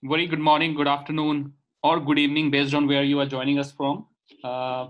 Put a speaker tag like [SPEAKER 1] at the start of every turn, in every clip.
[SPEAKER 1] Very good morning, good afternoon, or good evening, based on where you are joining us from. Uh,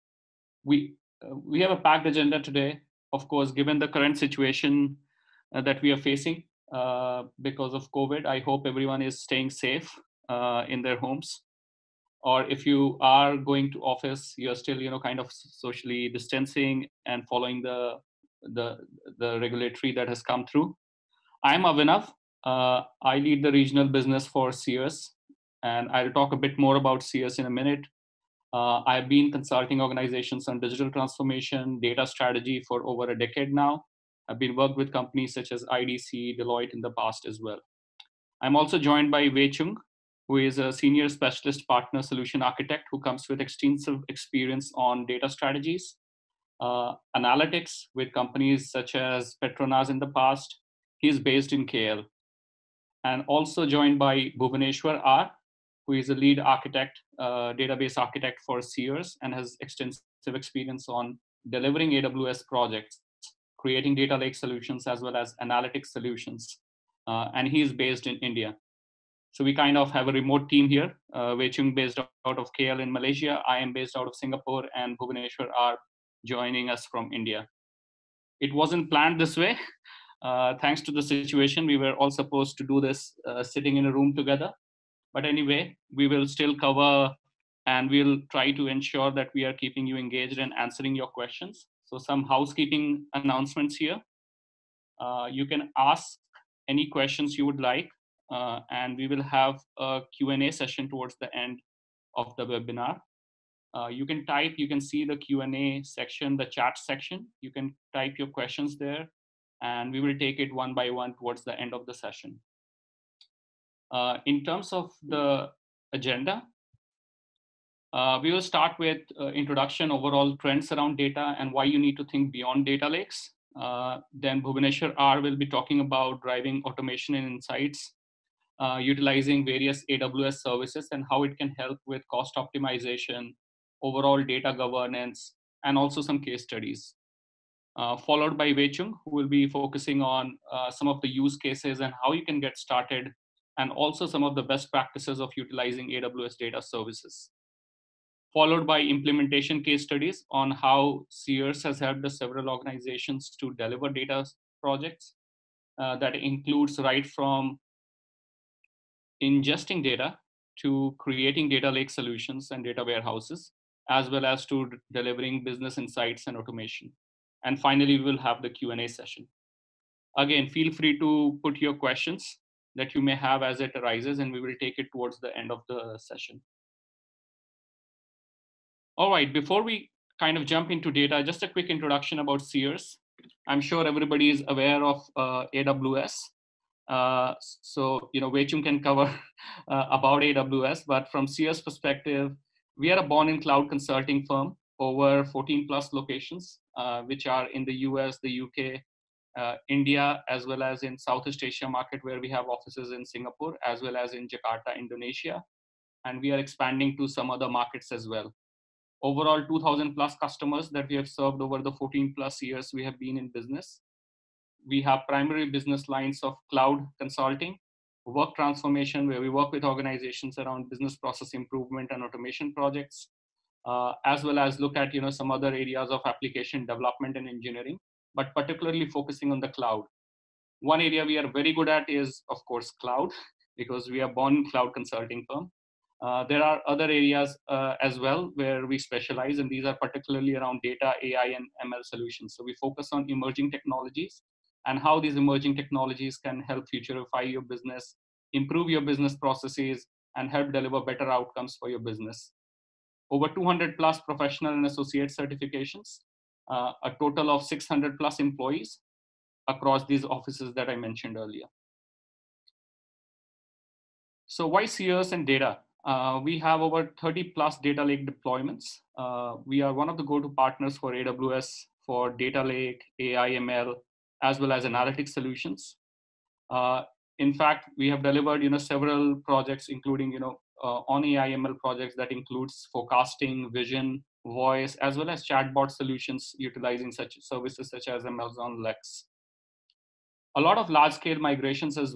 [SPEAKER 1] we have a packed agenda today. Of course, given the current situation that we are facing because of COVID, I hope everyone is staying safe in their homes. Or if you are going to office, you're still, kind of socially distancing and following the the regulatory that has come through. I'm Avinav. I lead the regional business for Searce, and I'll talk a bit more about Searce in a minute. I've been consulting organizations on digital transformation, data strategy for over a decade now. I've been worked with companies such as IDC, Deloitte in the past as well. I'm also joined by Wei Chung, who is a senior specialist partner solution architect who comes with extensive experience on data strategies, analytics with companies such as Petronas in the past. He's based in KL. And also joined by Bhuvaneshwar R, who is a lead architect, database architect for Sears, and has extensive experience on delivering AWS projects, creating data lake solutions as well as analytics solutions. And he is based in India. So we kind of have a remote team here. Wei Chung based out of KL in Malaysia. I am based out of Singapore, and Bhuvaneshwar are joining us from India. It wasn't planned this way. Thanks to the situation, we were all supposed to do this sitting in a room together. But anyway, we will still cover and we'll try to ensure that we are keeping you engaged and answering your questions. So some housekeeping announcements here. You can ask any questions you would like, and we will have a Q&A session towards the end of the webinar. You can type, you can see the Q&A section, the chat section. You can type your questions there, and we will take it one by one towards the end of the session. In terms of the agenda, we will start with introduction, overall trends around data and why you need to think beyond data lakes. Then Bhuvaneshwar R will be talking about driving automation and insights, utilizing various AWS services and how it can help with cost optimization, overall data governance, and also some case studies. Followed by Wei Chung, who will be focusing on some of the use cases and how you can get started, and also some of the best practices of utilizing AWS data services. Followed by implementation case studies on how Searce has helped several organizations to deliver data projects. That includes right from ingesting data to creating data lake solutions and data warehouses, as well as to delivering business insights and automation. And finally, we will have the Q&A session. Again, feel free to put your questions that you may have as it arises, and we will take it towards the end of the session. All right, before we kind of jump into data, just a quick introduction about Searce. I'm sure everybody is aware of AWS. So, Wei Chung can cover about AWS, but from Searce perspective, we are a born in cloud consulting firm, over 14 plus locations, which are in the US, the UK, India, as well as in Southeast Asia market, where we have offices in Singapore, as well as in Jakarta, Indonesia. And we are expanding to some other markets as well. Overall, 2,000 plus customers that we have served over the 14 plus years we have been in business. We have primary business lines of cloud consulting, work transformation, where we work with organizations around business process improvement and automation projects, as well as look at some other areas of application development and engineering, but particularly focusing on the cloud. One area we are very good at is, of course, cloud, because we are born cloud consulting firm. There are other areas as well where we specialize, and these are particularly around data, AI, and ML solutions. So we focus on emerging technologies and how these emerging technologies can help futurify your business, improve your business processes, and help deliver better outcomes for your business. Over 200 plus professional and associate certifications, a total of 600 plus employees across these offices that I mentioned earlier. So why Searce and data? We have over 30 plus data lake deployments. We are one of the go-to partners for AWS for data lake, AI, ML, as well as analytics solutions. In fact, we have delivered several projects, including on AI, ML projects that includes forecasting, vision, voice, as well as chatbot solutions utilizing such services such as Amazon Lex. A lot of large-scale migrations as well.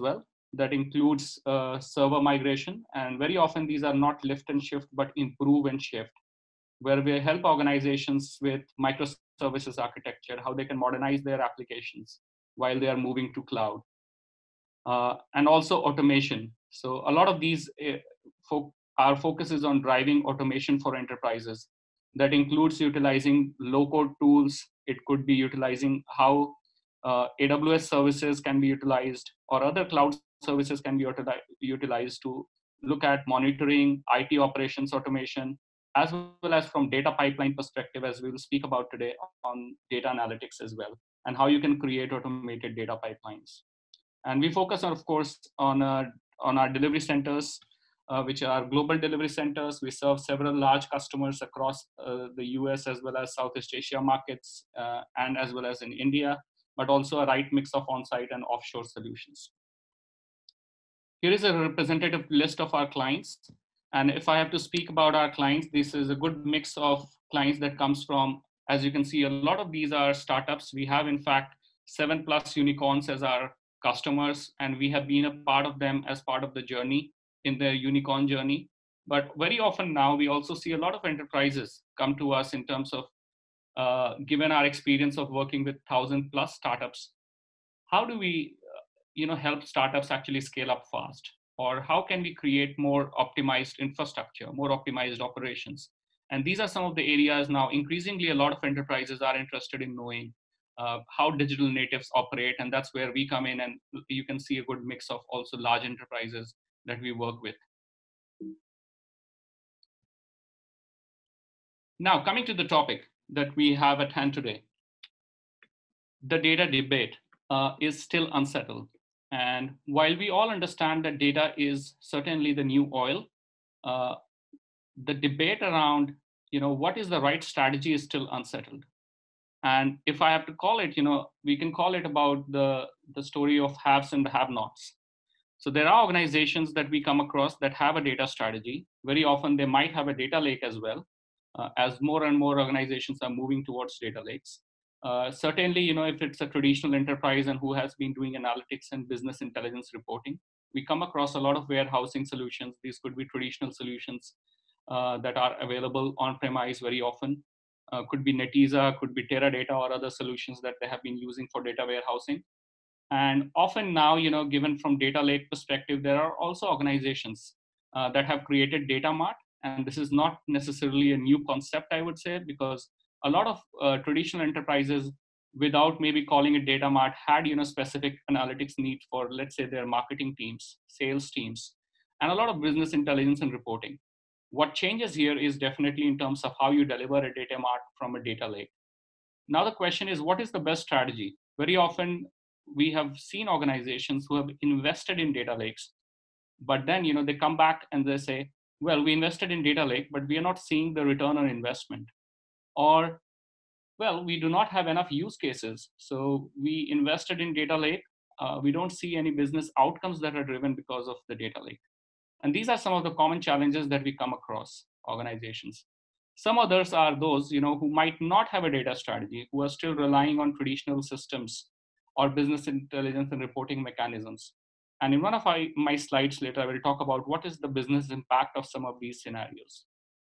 [SPEAKER 1] that includes server migration. And very often these are not lift and shift, but improve and shift, where we help organizations with microservices architecture, how they can modernize their applications while they are moving to cloud. And also automation. So a lot of these, our focus is on driving automation for enterprises. That includes utilizing low-code tools. It could be utilizing how AWS services can be utilized, or other cloud services can be utilized to look at monitoring, IT operations automation, as well as from data pipeline perspective, as we will speak about today on data analytics as well, and how you can create automated data pipelines. And we focus, of course, on our delivery centers, which are global delivery centers. We serve several large customers across the US as well as Southeast Asia markets, and as well as in India, but also a right mix of on-site and offshore solutions. Here is a representative list of our clients. And if I have to speak about our clients, this is a good mix of clients that comes from, as you can see, a lot of these are startups. We have, in fact, 7+ unicorns as our customers, and we have been a part of them as part of the journey in their unicorn journey. But very often now, we also see a lot of enterprises come to us in terms of, given our experience of working with 1,000+ startups, how do we help startups actually scale up fast? Or how can we create more optimized infrastructure, more optimized operations? And these are some of the areas now increasingly a lot of enterprises are interested in knowing how digital natives operate. And that's where we come in, and you can see a good mix of also large enterprises that we work with. Now, coming to the topic that we have at hand today, the data debate is still unsettled. And while we all understand that data is certainly the new oil, uh, the debate around what is the right strategy is still unsettled. And if I have to call it, we can call it about the story of haves and have-nots. So there are organizations that we come across that have a data strategy. Very often they might have a data lake as well, as more and more organizations are moving towards data lakes. Certainly, if it's a traditional enterprise and who has been doing analytics and business intelligence reporting, we come across a lot of warehousing solutions. These could be traditional solutions that are available on-premise very often. Could be Netezza, could be Teradata, or other solutions that they have been using for data warehousing. And often now, given from data lake perspective, there are also organizations that have created data mart. And this is not necessarily a new concept, I would say, because a lot of traditional enterprises, without maybe calling it data mart, had specific analytics needs for, let's say, their marketing teams, sales teams, and a lot of business intelligence and reporting. What changes here is definitely in terms of how you deliver a data mart from a data lake. Now the question is, what is the best strategy? Very often we have seen organizations who have invested in data lakes, but then they come back and they say, well, we invested in data lake, but we are not seeing the return on investment. Or, well, we do not have enough use cases. So we invested in data lake. We don't see any business outcomes that are driven because of the data lake. And these are some of the common challenges that we come across organizations. Some others are those who might not have a data strategy, who are still relying on traditional systems or business intelligence and reporting mechanisms. And in one of my slides later, I will talk about what is the business impact of some of these scenarios.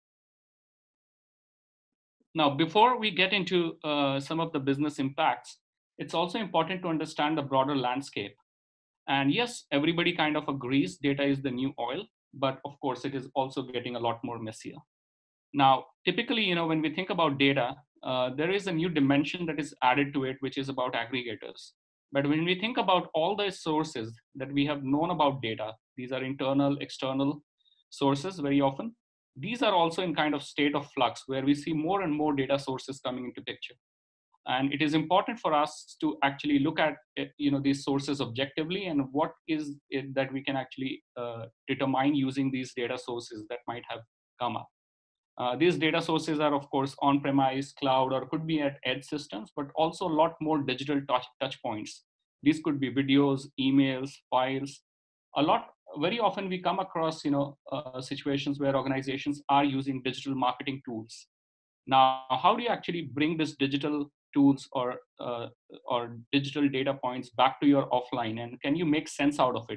[SPEAKER 1] Now, before we get into some of the business impacts, it's also important to understand the broader landscape. And yes, everybody kind of agrees data is the new oil, but of course, it is also getting a lot more messier. Now, typically, when we think about data, there is a new dimension that is added to it, which is about aggregators. But when we think about all the sources that we have known about data, these are internal, external sources very often. These are also in kind of state of flux where we see more and more data sources coming into picture. And it is important for us to actually look at these sources objectively, and what is it that we can actually determine using these data sources that might have come up. These data sources are, of course, on-premise, cloud, or could be at edge systems, but also a lot more digital touch points. These could be videos, emails, files. Very often we come across, situations where organizations are using digital marketing tools. Now, how do you actually bring this digital tools or digital data points back to your offline, and can you make sense out of it?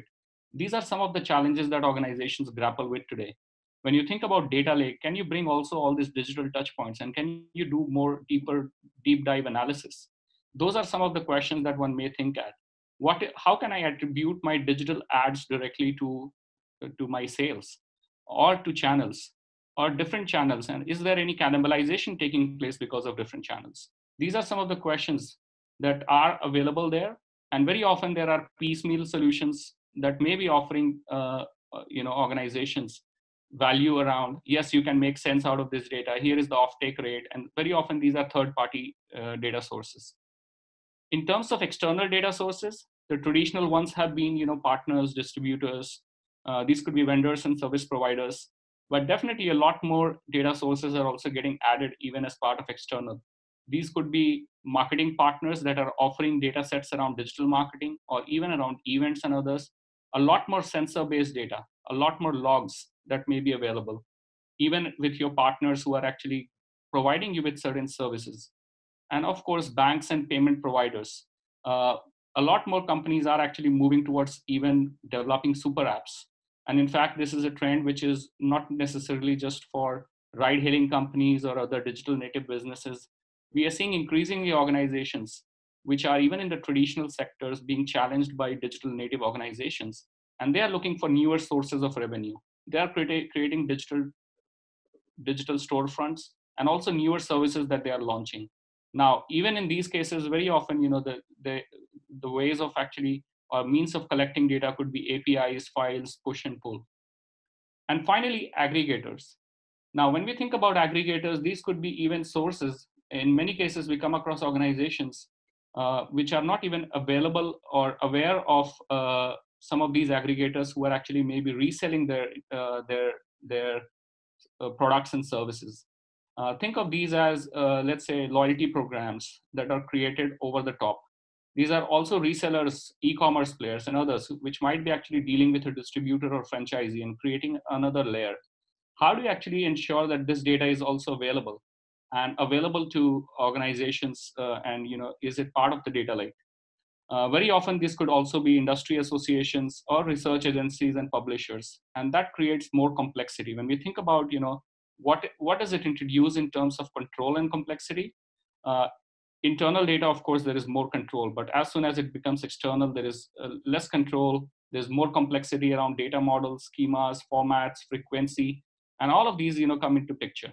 [SPEAKER 1] These are some of the challenges that organizations grapple with today. When you think about data lake, can you bring also all these digital touch points, and can you do more deep dive analysis? Those are some of the questions that one may think at. How can I attribute my digital ads directly to my sales, or to channels, or different channels? And is there any cannibalization taking place because of different channels? These are some of the questions that are available there. And very often there are piecemeal solutions that may be offering organizations value around, yes, you can make sense out of this data. Here is the offtake rate. And very often these are third-party data sources. In terms of external data sources, the traditional ones have been, partners, distributors. These could be vendors and service providers. But definitely a lot more data sources are also getting added even as part of external. These could be marketing partners that are offering data sets around digital marketing or even around events and others. A lot more sensor-based data, a lot more logs that may be available, even with your partners who are actually providing you with certain services. And of course, banks and payment providers. A lot more companies are actually moving towards even developing super apps. And in fact, this is a trend which is not necessarily just for ride hailing companies or other digital native businesses. We are seeing increasingly organizations which are even in the traditional sectors being challenged by digital native organizations. And they are looking for newer sources of revenue. They are creating digital storefronts and also newer services that they are launching. Now, even in these cases, very often, the ways of actually or means of collecting data could be APIs, files, push and pull. And finally, aggregators. Now, when we think about aggregators, these could be even sources. In many cases, we come across organizations which are not even available or aware of some of these aggregators who are actually maybe reselling their products and services. Think of these as, let's say, loyalty programs that are created over the top. These are also resellers, e-commerce players, and others which might be actually dealing with a distributor or franchisee and creating another layer. How do you actually ensure that this data is also available and available to organizations? And is it part of the data lake? Very often, this could also be industry associations or research agencies and publishers, and that creates more complexity. When we think about, what does it introduce in terms of control and complexity? Uh, Internal data, of course, there is more control, but as soon as it becomes external, there is less control. There's more complexity around data models, schemas, formats, frequency, and all of these, come into picture.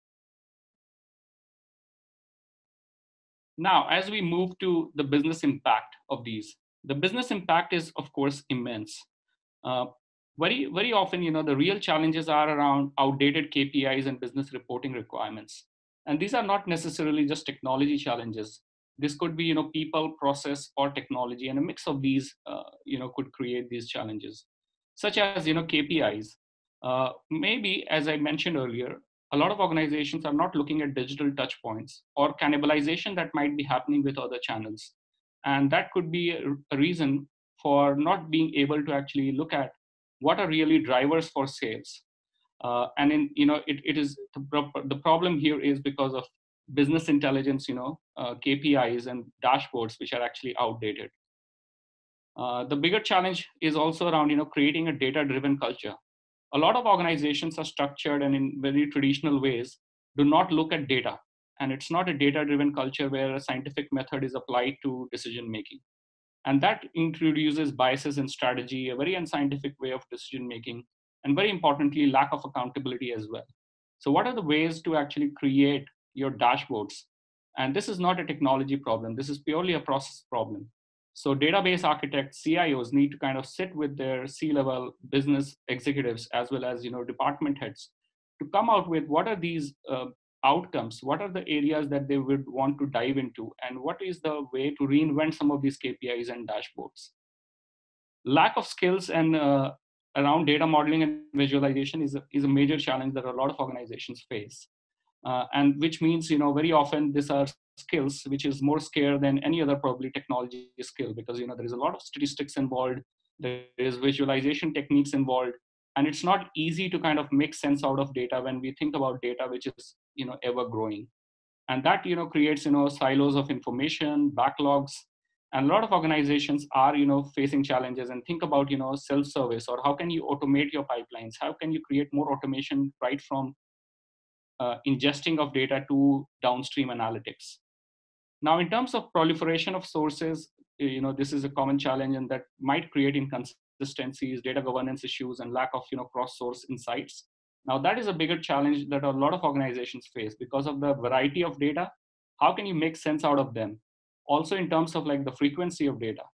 [SPEAKER 1] Now, as we move to the business impact of these, the business impact is, of course, immense. Uh, very often, the real challenges are around outdated KPIs and business reporting requirements. And these are not necessarily just technology challenges. This could be, people, process, or technology, and a mix of these, could create these challenges, such as, KPIs. Maybe, as I mentioned earlier, a lot of organizations are not looking at digital touch points or cannibalization that might be happening with other channels. And that could be a reason for not being able to actually look at what are really drivers for sales. And in, it is the problem here is because of business intelligence, KPIs and dashboards, which are actually outdated. The bigger challenge is also around, creating a data-driven culture. A lot of organizations are structured and in very traditional ways do not look at data. And it's not a data-driven culture where a scientific method is applied to decision making. And that introduces biases in strategy, a very unscientific way of decision making, and very importantly, lack of accountability as well. So, what are the ways to actually create your dashboards? And this is not a technology problem, this is purely a process problem. So, database architects, CIOs need to kind of sit with their C-level business executives as well as department heads to come out with what are these outcomes, what are the areas that they would want to dive into, and what is the way to reinvent some of these KPIs and dashboards. Lack of skills and around data modeling and visualization is a major challenge that a lot of organizations face. And which means, very often these are skills which is more scarce than any other probably technology skill, because, there is a lot of statistics involved, there is visualization techniques involved, and it's not easy to kind of make sense out of data when we think about data which is, ever growing. And that, creates, silos of information, backlogs, And a lot of organizations are, facing challenges and think about, self-service, or how can you automate your pipelines? How can you create more automation right from ingesting of data to downstream analytics? Now, in terms of proliferation of sources, this is a common challenge, and that might create inconsistencies, data governance issues, and lack of, cross-source insights. Now, that is a bigger challenge that a lot of organizations face because of the variety of data. How can you make sense out of them? Also, in terms of like the frequency of data,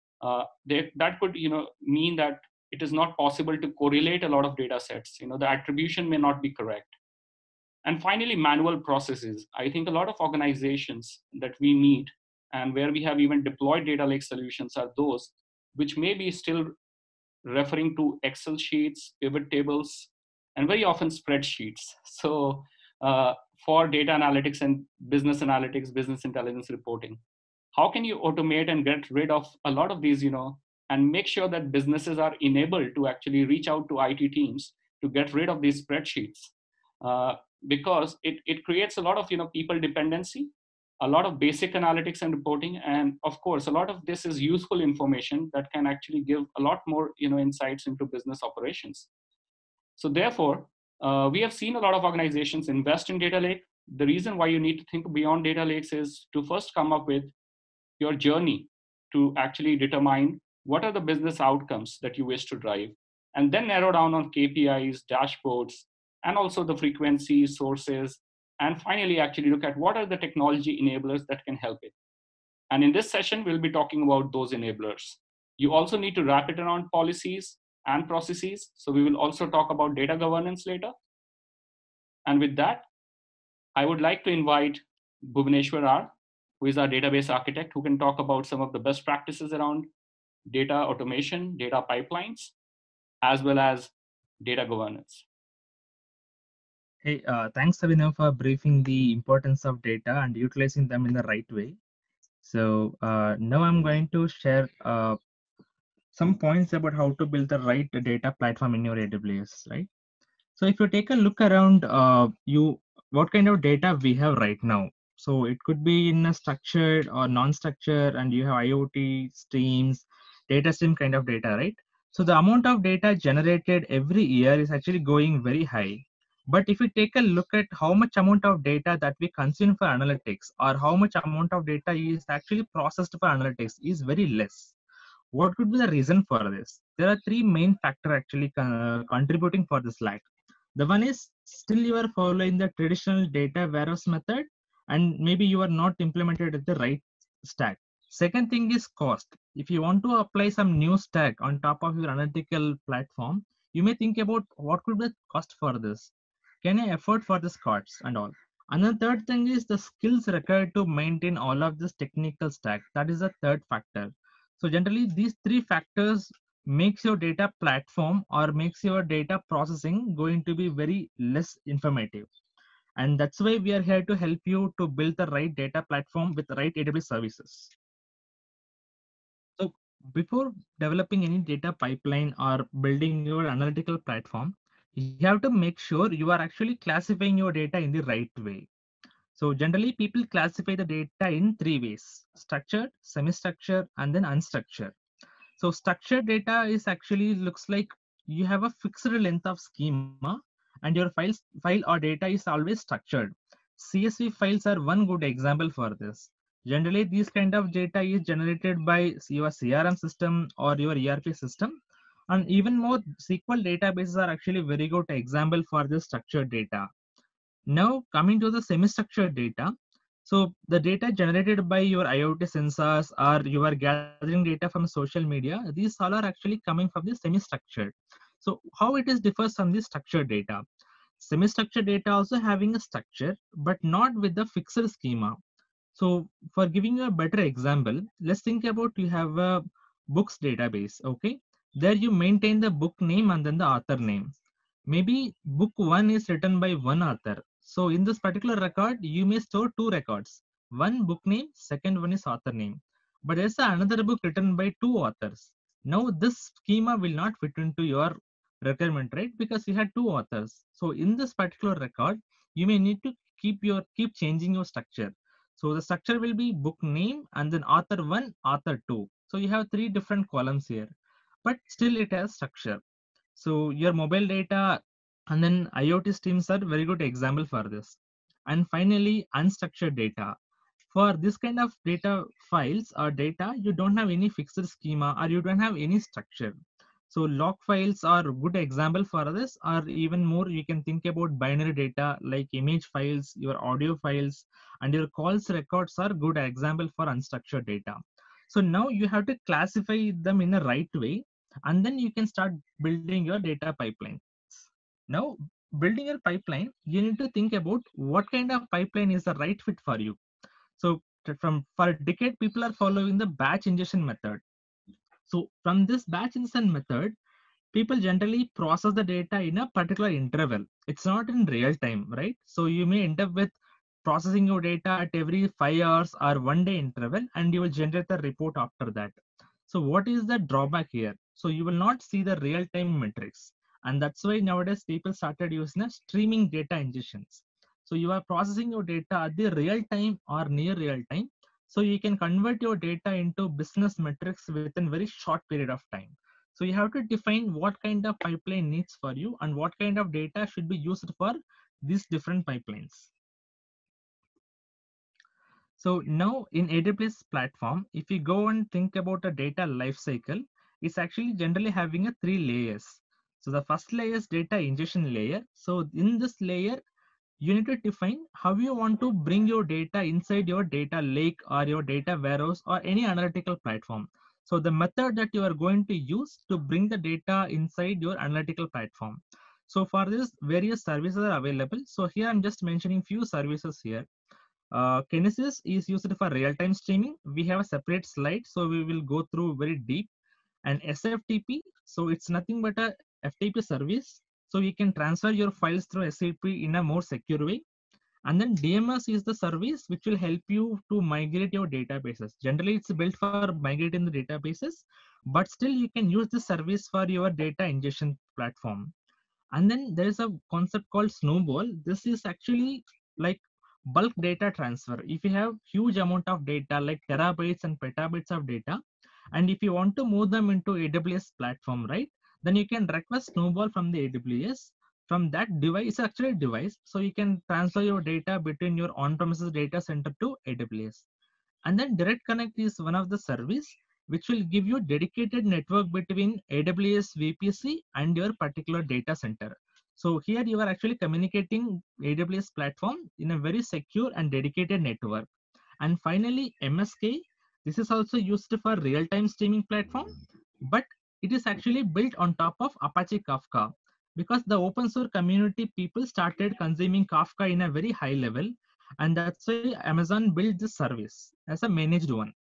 [SPEAKER 1] that could, mean that it is not possible to correlate a lot of data sets. The attribution may not be correct. And finally, manual processes. I think a lot of organizations that we meet and where we have even deployed data lake solutions are those which may be still referring to Excel sheets, pivot tables, and very often spreadsheets. So for data analytics and business analytics, business intelligence reporting, how can you automate and get rid of a lot of these, and make sure that businesses are enabled to actually reach out to IT teams to get rid of these spreadsheets? Because it creates a lot of, people dependency, a lot of basic analytics and reporting, and of course a lot of this is useful information that can actually give a lot more, insights into business operations. So therefore, we have seen a lot of organizations invest in data lake. The reason why you need to think beyond data lakes is to first come up with your journey to actually determine what are the business outcomes that you wish to drive, and then narrow down on KPIs, dashboards, and also the frequency sources. And finally, actually look at what are the technology enablers that can help it. And in this session, we'll be talking about those enablers. You also need to wrap it around policies and processes. So we will also talk about data governance later. And with that, I would like to invite Bhuvaneshwar R, who is our database architect, who can talk about some of the best practices around data automation, data pipelines, as well as data governance.
[SPEAKER 2] Hey, thanks, Abhinav, for briefing the importance of data and utilizing them in the right way. So now I'm going to share some points about how to build the right data platform in your AWS, right? So if you take a look around, what kind of data we have right now. So it could be in a structured or non-structured, and you have IoT streams, data stream kind of data, right? So the amount of data generated every year is actually going very high. But if you take a look at how much amount of data that we consume for analytics, or how much amount of data is actually processed for analytics, is very less. What could be the reason for this? There are three main factors actually contributing for this lag. The one is still you are following the traditional data warehouse method, and maybe you are not implemented at the right stack. Second thing is cost. If you want to apply some new stack on top of your analytical platform, you may think about what could be the cost for this. Can I afford for this costs and all? Another third thing is the skills required to maintain all of this technical stack. That is the third factor. So generally these three factors makes your data platform or makes your data processing going to be very less informative. And that's why we are here to help you to build the right data platform with the right AWS services. So before developing any data pipeline or building your analytical platform, you have to make sure you are actually classifying your data in the right way. So generally people classify the data in three ways: structured, semi-structured, and then unstructured. So structured data is actually looks like you have a fixed length of schema, and your file or data is always structured. CSV files are one good example for this. Generally, this kind of data is generated by your CRM system or your ERP system. And even more, SQL databases are actually very good example for this structured data. Now coming to the semi-structured data. So the data generated by your IoT sensors, or you are gathering data from social media, these all are actually coming from the semi-structured. So how it is differs from the structured data. Semi-structured data also having a structure, but not with the fixed schema. So for giving you a better example, let's think about you have a books database, okay? There you maintain the book name and then the author name. Maybe book one is written by one author. So in this particular record, you may store two records. One book name, second one is author name. But there's another book written by two authors. Now this schema will not fit into your requirement, right? Because you had two authors. So in this particular record, you may need to keep changing your structure. So the structure will be book name and then author 1, author 2. So you have three different columns here, but still it has structure. So your mobile data and then IoT streams are very good example for this. And finally, unstructured data. For this kind of data files or data, you don't have any fixed schema or you don't have any structure. So log files are good example for this, or even more, you can think about binary data like image files, your audio files, and your calls records are good example for unstructured data. So now you have to classify them in the right way, and then you can start building your data pipelines. Now, building your pipeline, you need to think about what kind of pipeline is the right fit for you. So from for a decade, people are following the batch ingestion method. So from this batch ingestion method, people generally process the data in a particular interval. It's not in real time, right? So you may end up with processing your data at every 5 hours or 1 day interval, and you will generate the report after that. So what is the drawback here? So you will not see the real time metrics. And that's why nowadays people started using a streaming data ingestions. So you are processing your data at the real time or near real time. So you can convert your data into business metrics within very short period of time. So you have to define what kind of pipeline needs for you and what kind of data should be used for these different pipelines. So now in AWS platform, if you go and think about a data lifecycle, it's actually generally having a 3 layers. So the first layer is data ingestion layer. So in this layer, you need to define how you want to bring your data inside your data lake or your data warehouse or any analytical platform. So the method that you are going to use to bring the data inside your analytical platform. So for this, various services are available. So here I'm just mentioning few services here. Kinesis is used for real-time streaming. We have a separate slide, so we will go through very deep. And SFTP, so it's nothing but a FTP service. So you can transfer your files through SFTP in a more secure way. And then DMS is the service which will help you to migrate your databases. Generally, it's built for migrating the databases, but still you can use this service for your data ingestion platform. And then there is a concept called snowball. This is actually like bulk data transfer. If you have huge amount of data like terabytes and petabytes of data, and if you want to move them into AWS platform, right, then you can request snowball from the AWS. From that device, it's actually a device, so you can transfer your data between your on-premises data center to AWS. And then direct connect is one of the service which will give you dedicated network between AWS VPC and your particular data center. So here you are actually communicating AWS platform in a very secure and dedicated network. And finally, MSK, this is also used for real-time streaming platform, but it is actually built on top of Apache Kafka, because the open source community people started consuming Kafka in a very high level, and that's why Amazon built this service as a managed one.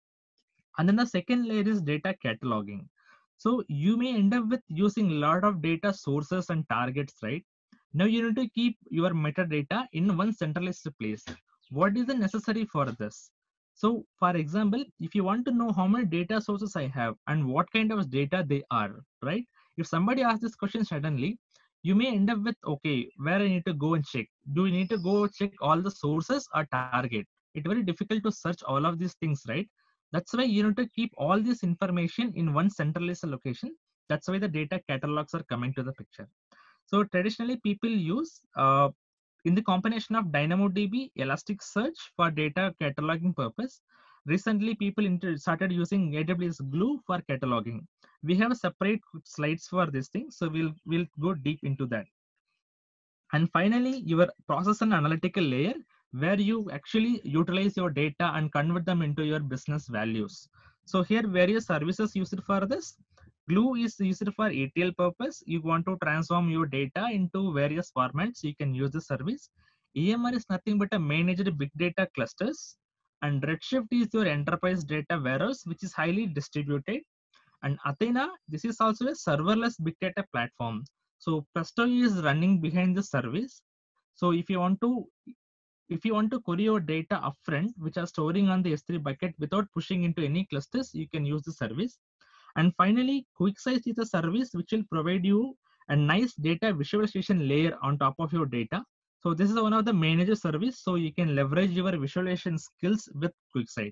[SPEAKER 2] And then the second layer is data cataloging. So you may end up with using a lot of data sources and targets, right? Now you need to keep your metadata in one centralized place. What is the necessary for this? So for example, if you want to know how many data sources I have and what kind of data they are, right? If somebody asks this question suddenly, you may end up with, okay, where I need to go and check. Do you need to go check all the sources or target? It's very difficult to search all of these things, right? That's why you need to keep all this information in one centralized location. That's why the data catalogs are coming to the picture. So traditionally people use in the combination of DynamoDB, Elasticsearch for data cataloging purpose. Recently people started using AWS Glue for cataloging. We have a separate slides for this thing, so we'll go deep into that. And finally, your process and analytical layer, where you actually utilize your data and convert them into your business values. So here, various services used for this. Glue is used for ETL purpose. You want to transform your data into various formats, you can use the service. EMR is nothing but a managed big data clusters. And Redshift is your enterprise data warehouse, which is highly distributed. And Athena, this is also a serverless big data platform. So Presto is running behind the service. So if you want to query your data upfront, which are storing on the S3 bucket without pushing into any clusters, you can use the service. And finally, QuickSize is a service which will provide you a nice data visualization layer on top of your data. So this is one of the manager service. So you can leverage your visualization skills with QuickSight.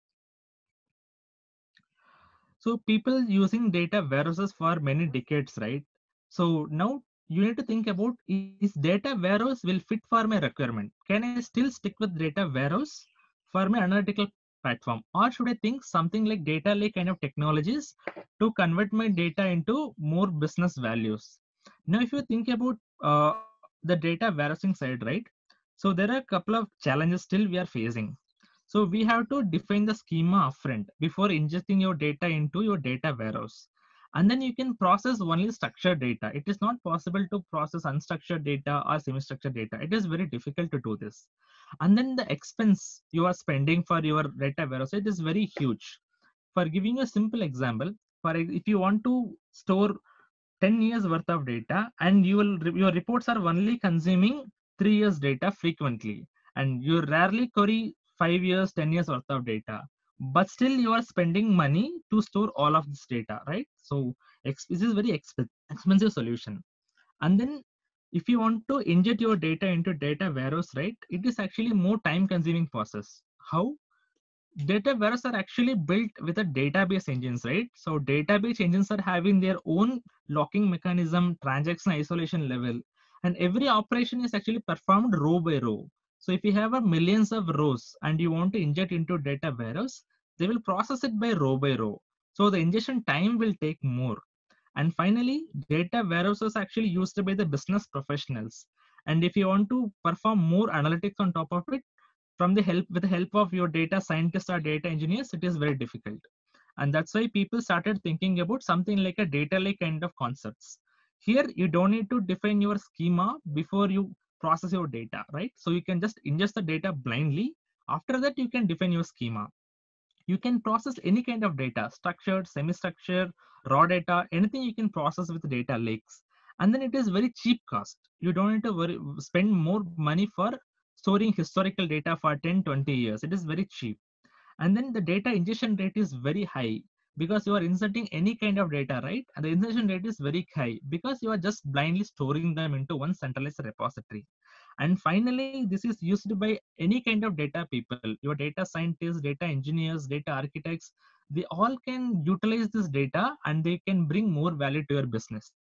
[SPEAKER 2] So people using data warehouses for many decades, right? So now you need to think about, is data warehouse will fit for my requirement? Can I still stick with data warehouse for my analytical platform? Or should I think something like data lake kind of technologies to convert my data into more business values? Now, if you think about the data warehousing side, right? So there are a couple of challenges still we are facing. So we have to define the schema upfront before ingesting your data into your data warehouse. And then you can process only structured data. It is not possible to process unstructured data or semi-structured data. It is very difficult to do this. And then the expense you are spending for your data warehouse, it is very huge. For giving a simple example, if you want to store 10 years worth of data and your reports are only consuming 3 years data frequently, and you rarely query 5 years 10 years worth of data, but still you are spending money to store all of this data, right? So this is very expensive solution. And then if you want to inject your data into data warehouse, right, it is actually more time consuming process. How? Data warehouse are actually built with a database engines, right? So database engines are having their own locking mechanism, transaction isolation level, and every operation is actually performed row by row. So if you have a millions of rows and you want to inject into data warehouse, they will process it by row. So the ingestion time will take more. And finally, data warehouses actually used by the business professionals. And if you want to perform more analytics on top of it, from the help with the help of your data scientists or data engineers, it is very difficult. And that's why people started thinking about something like a data lake kind of concepts. Here you don't need to define your schema before you process your data, right? So you can just ingest the data blindly. After that, you can define your schema. You can process any kind of data, structured, semi-structured, raw data, anything you can process with data lakes. And then it is very cheap cost. You don't need to spend more money for storing historical data for 10, 20 years. It is very cheap. And then the data ingestion rate is very high because you are inserting any kind of data, right? And the insertion rate is very high because you are just blindly storing them into one centralized repository. And finally, this is used by any kind of data people, your data scientists, data engineers, data architects. They all can utilize this data and they can bring more value to your business.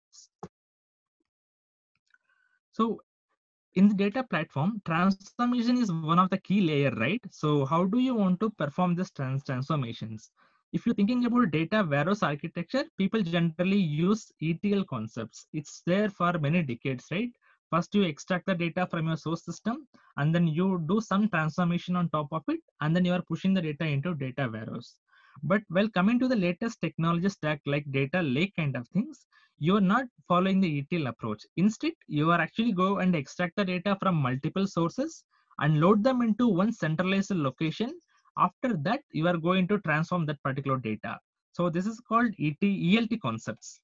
[SPEAKER 2] So in the data platform, transformation is one of the key layer, right? So how do you want to perform this transformations? If you're thinking about data warehouse architecture, people generally use ETL concepts. It's there for many decades, right? First you extract the data from your source system, and then you do some transformation on top of it, and then you are pushing the data into data warehouse. But while coming to the latest technology stack like data lake kind of things, you are not following the ETL approach. Instead, you are actually go and extract the data from multiple sources and load them into one centralized location. After that, you are going to transform that particular data. So this is called ELT concepts.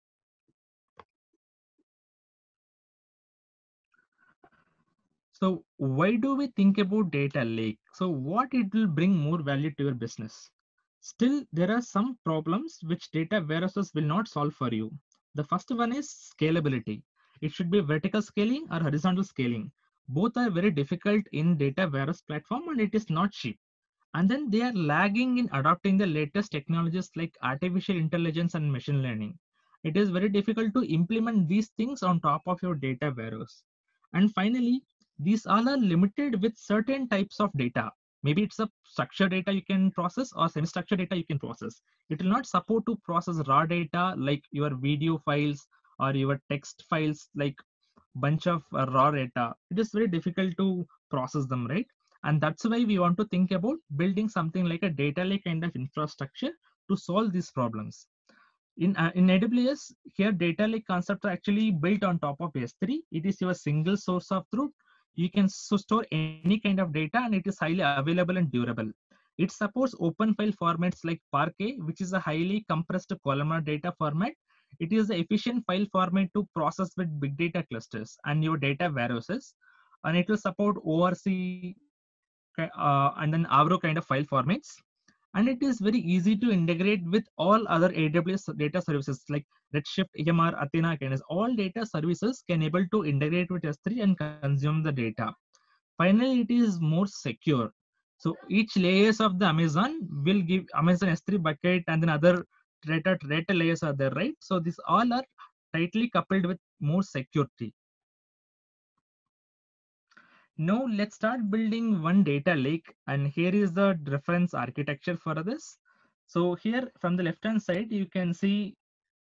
[SPEAKER 2] So why do we think about data lake? So what it will bring more value to your business? Still, there are some problems which data warehouses will not solve for you. The first one is scalability. It should be vertical scaling or horizontal scaling. Both are very difficult in data warehouse platform and it is not cheap. And then they are lagging in adopting the latest technologies like artificial intelligence and machine learning. It is very difficult to implement these things on top of your data warehouse. And finally, these all are limited with certain types of data. Maybe it's a structured data you can process or semi-structured data you can process. It will not support to process raw data like your video files or your text files, like bunch of raw data. It is very difficult to process them, right? And that's why we want to think about building something like a data lake kind of infrastructure to solve these problems. In AWS, here data lake concept are actually built on top of S3. It is your single source of truth. You can store any kind of data and it is highly available and durable. It supports open file formats like Parquet, which is a highly compressed columnar data format. It is the efficient file format to process with big data clusters and your data warehouses. And it will support ORC and then Avro kind of file formats. And it is very easy to integrate with all other AWS data services like Redshift, EMR, Athena, Canvas. All data services can able to integrate with S3 and consume the data. Finally, it is more secure. So each layers of the Amazon will give Amazon S3 bucket, and then other data layers are there, right? So these all are tightly coupled with more security. Now let's start building one data lake, and here is the reference architecture for this. So here from the left hand side, you can see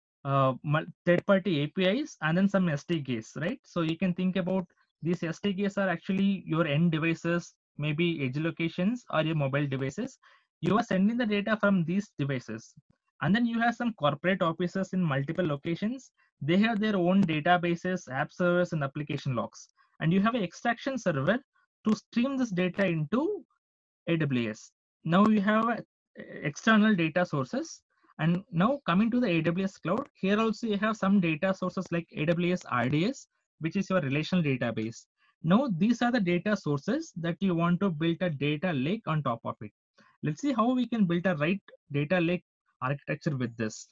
[SPEAKER 2] third-party APIs and then some SDKs, right? So you can think about these SDKs are actually your end devices, maybe edge locations or your mobile devices. You are sending the data from these devices. And then you have some corporate offices in multiple locations. They have their own databases, app servers, and application logs. And you have an extraction server to stream this data into AWS. Now you have external data sources. And now coming to the AWS cloud, here also you have some data sources like AWS RDS, which is your relational database. Now these are the data sources that you want to build a data lake on top of it. Let's see how we can build a right data lake architecture with this.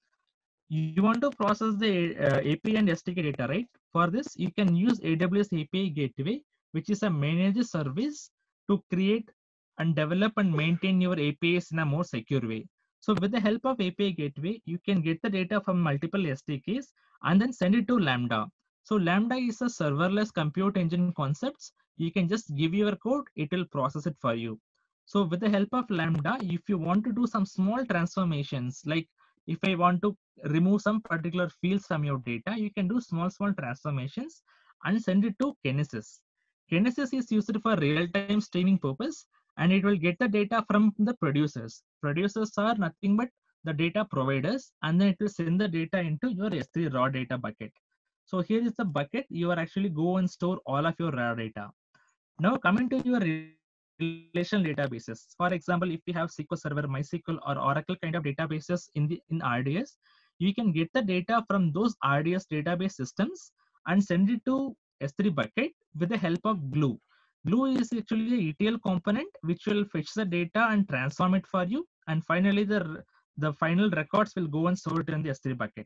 [SPEAKER 2] You want to process the API and SDK data, right? For this, you can use AWS API Gateway, which is a managed service to create and develop and maintain your APIs in a more secure way. So with the help of API Gateway, you can get the data from multiple SDKs and then send it to Lambda. So Lambda is a serverless compute engine concepts. You can just give your code, it will process it for you. So with the help of Lambda, if you want to do some small transformations, like if I want to remove some particular fields from your data, you can do small transformations and send it to Kinesis. Kinesis is used for real-time streaming purpose, and it will get the data from the producers. Producers are nothing but the data providers, and then it will send the data into your S3 raw data bucket. So here is the bucket. You are actually go and store all of your raw data. Now coming to your relational databases. For example, if you have SQL Server, MySQL, or Oracle kind of databases in RDS, you can get the data from those RDS database systems and send it to S3 bucket with the help of Glue. Glue is actually a ETL component which will fetch the data and transform it for you. And finally, the final records will go and store it in the S3 bucket.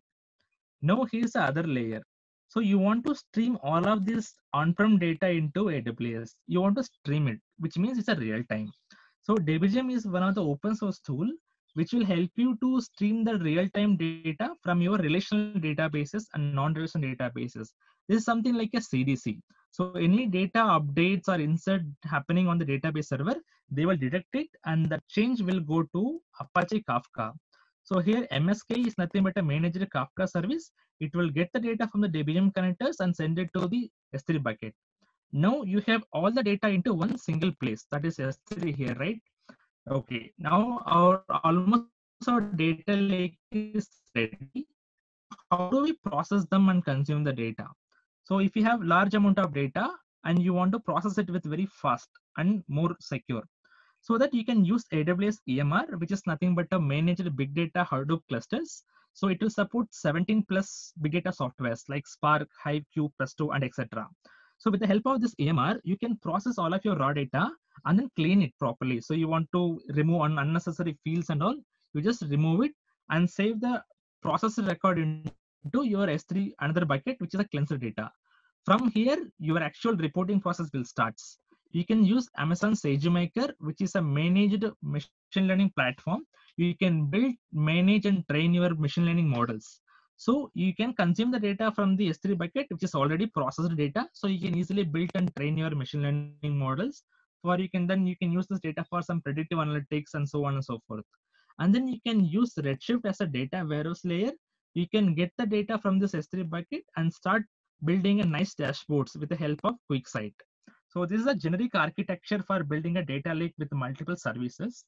[SPEAKER 2] Now here's the other layer. So you want to stream all of this on-prem data into AWS. You want to stream it, which means it's a real time. So DBGM is one of the open source tool which will help you to stream the real-time data from your relational databases and non-relational databases. This is something like a CDC. So any data updates or insert happening on the database server, they will detect it and the change will go to Apache Kafka. So here MSK is nothing but a managed Kafka service. It will get the data from the DBM connectors and send it to the S3 bucket. Now you have all the data into one single place, that is S3 here, right? Okay, now our almost our data lake is ready. Now how do we process them and consume the data? So if you have large amount of data and you want to process it with very fast and more secure, so that you can use AWS EMR, which is nothing but a managed big data Hadoop clusters. So it will support 17 plus big data softwares like Spark, Hive, Cube, Presto, and etc. So with the help of this EMR, you can process all of your raw data and then clean it properly. So you want to remove unnecessary fields and all, you just remove it and save the processed record into your S3 another bucket, which is a cleansed data. From here, your actual reporting process will start. You can use Amazon SageMaker, which is a managed machine learning platform. You can build, manage, and train your machine learning models. So you can consume the data from the S3 bucket, which is already processed data. So you can easily build and train your machine learning models. For you can use this data for some predictive analytics and so on and so forth. And then you can use Redshift as a data warehouse layer. You can get the data from this S3 bucket and start building a nice dashboards with the help of QuickSight. So this is a generic architecture for building a data lake with multiple services.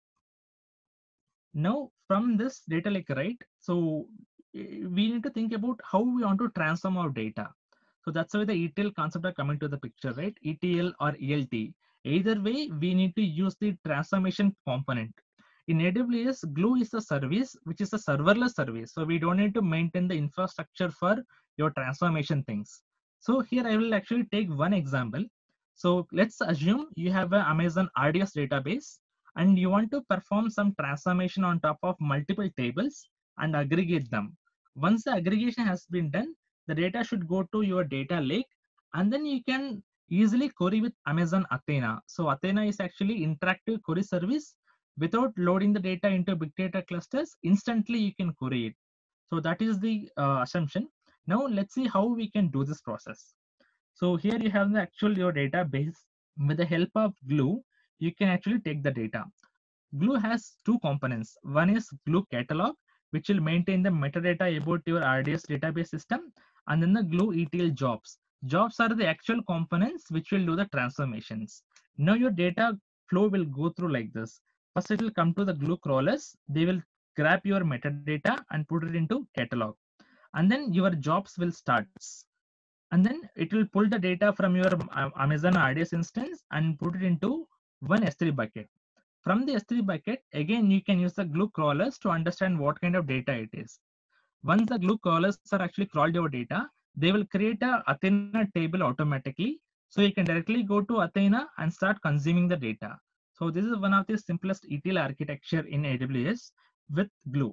[SPEAKER 2] Now from this data lake, right? So we need to think about how we want to transform our data. So that's why the ETL concept are coming to the picture, right? ETL or ELT. Either way, we need to use the transformation component. In AWS, Glue is a service which is a serverless service. So we don't need to maintain the infrastructure for your transformation things. So here I will actually take one example. So let's assume you have an Amazon RDS database and you want to perform some transformation on top of multiple tables and aggregate them. Once the aggregation has been done, the data should go to your data lake, and then you can easily query with Amazon Athena. So Athena is actually interactive query service. Without loading the data into big data clusters, instantly you can query it. So that is the assumption. Now let's see how we can do this process. So here you have the actual your database. With the help of Glue, you can actually take the data. Glue has two components. One is Glue Catalog, which will maintain the metadata about your RDS database system, and then the Glue ETL jobs. Jobs are the actual components which will do the transformations. Now your data flow will go through like this. First, it will come to the Glue crawlers. They will grab your metadata and put it into catalog, and then your jobs will start. And then it will pull the data from your Amazon RDS instance and put it into one S3 bucket. From the S3 bucket, again, you can use the Glue crawlers to understand what kind of data it is. Once the Glue crawlers are actually crawled your data, they will create a Athena table automatically. So you can directly go to Athena and start consuming the data. So this is one of the simplest ETL architecture in AWS with Glue.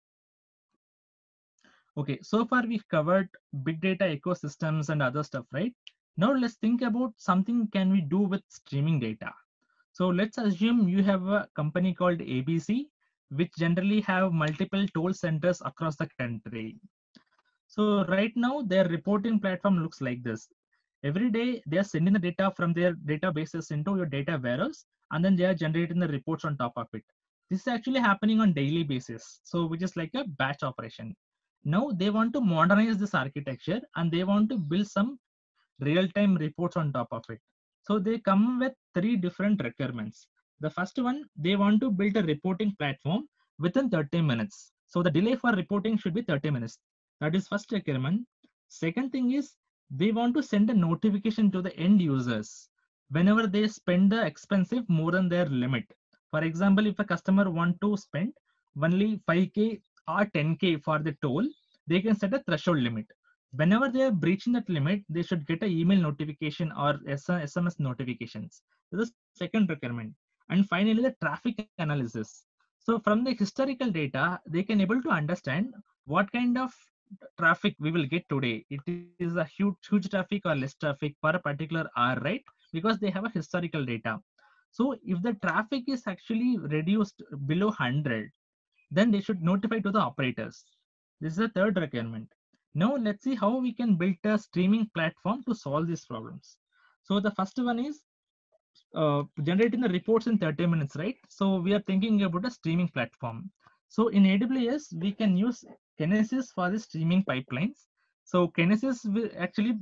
[SPEAKER 2] Okay, so far we've covered big data ecosystems and other stuff, right? Now let's think about something can we do with streaming data. So let's assume you have a company called ABC, which generally have multiple toll centers across the country. So right now their reporting platform looks like this. Every day they are sending the data from their databases into your data warehouse, and then they are generating the reports on top of it. This is actually happening on daily basis, so which is like a batch operation. Now they want to modernize this architecture and they want to build some real-time reports on top of it. So they come with three different requirements. The first one, they want to build a reporting platform within 30 minutes. So the delay for reporting should be 30 minutes. That is first requirement. Second thing is they want to send a notification to the end users whenever they spend the expensive more than their limit. For example, if a customer want to spend only 5K or 10K for the toll, they can set a threshold limit. Whenever they are breaching that limit, they should get an email notification or SMS notifications. This is the second requirement. And finally, the traffic analysis. So from the historical data, they can able to understand what kind of traffic we will get today. It is a huge traffic or less traffic for a particular hour, right? Because they have a historical data. So if the traffic is actually reduced below 100, then they should notify to the operators. This is the third requirement. Now let's see how we can build a streaming platform to solve these problems. So the first one is generating the reports in 30 minutes, right? So we are thinking about a streaming platform. So in AWS, we can use Kinesis for the streaming pipelines. So Kinesis will actually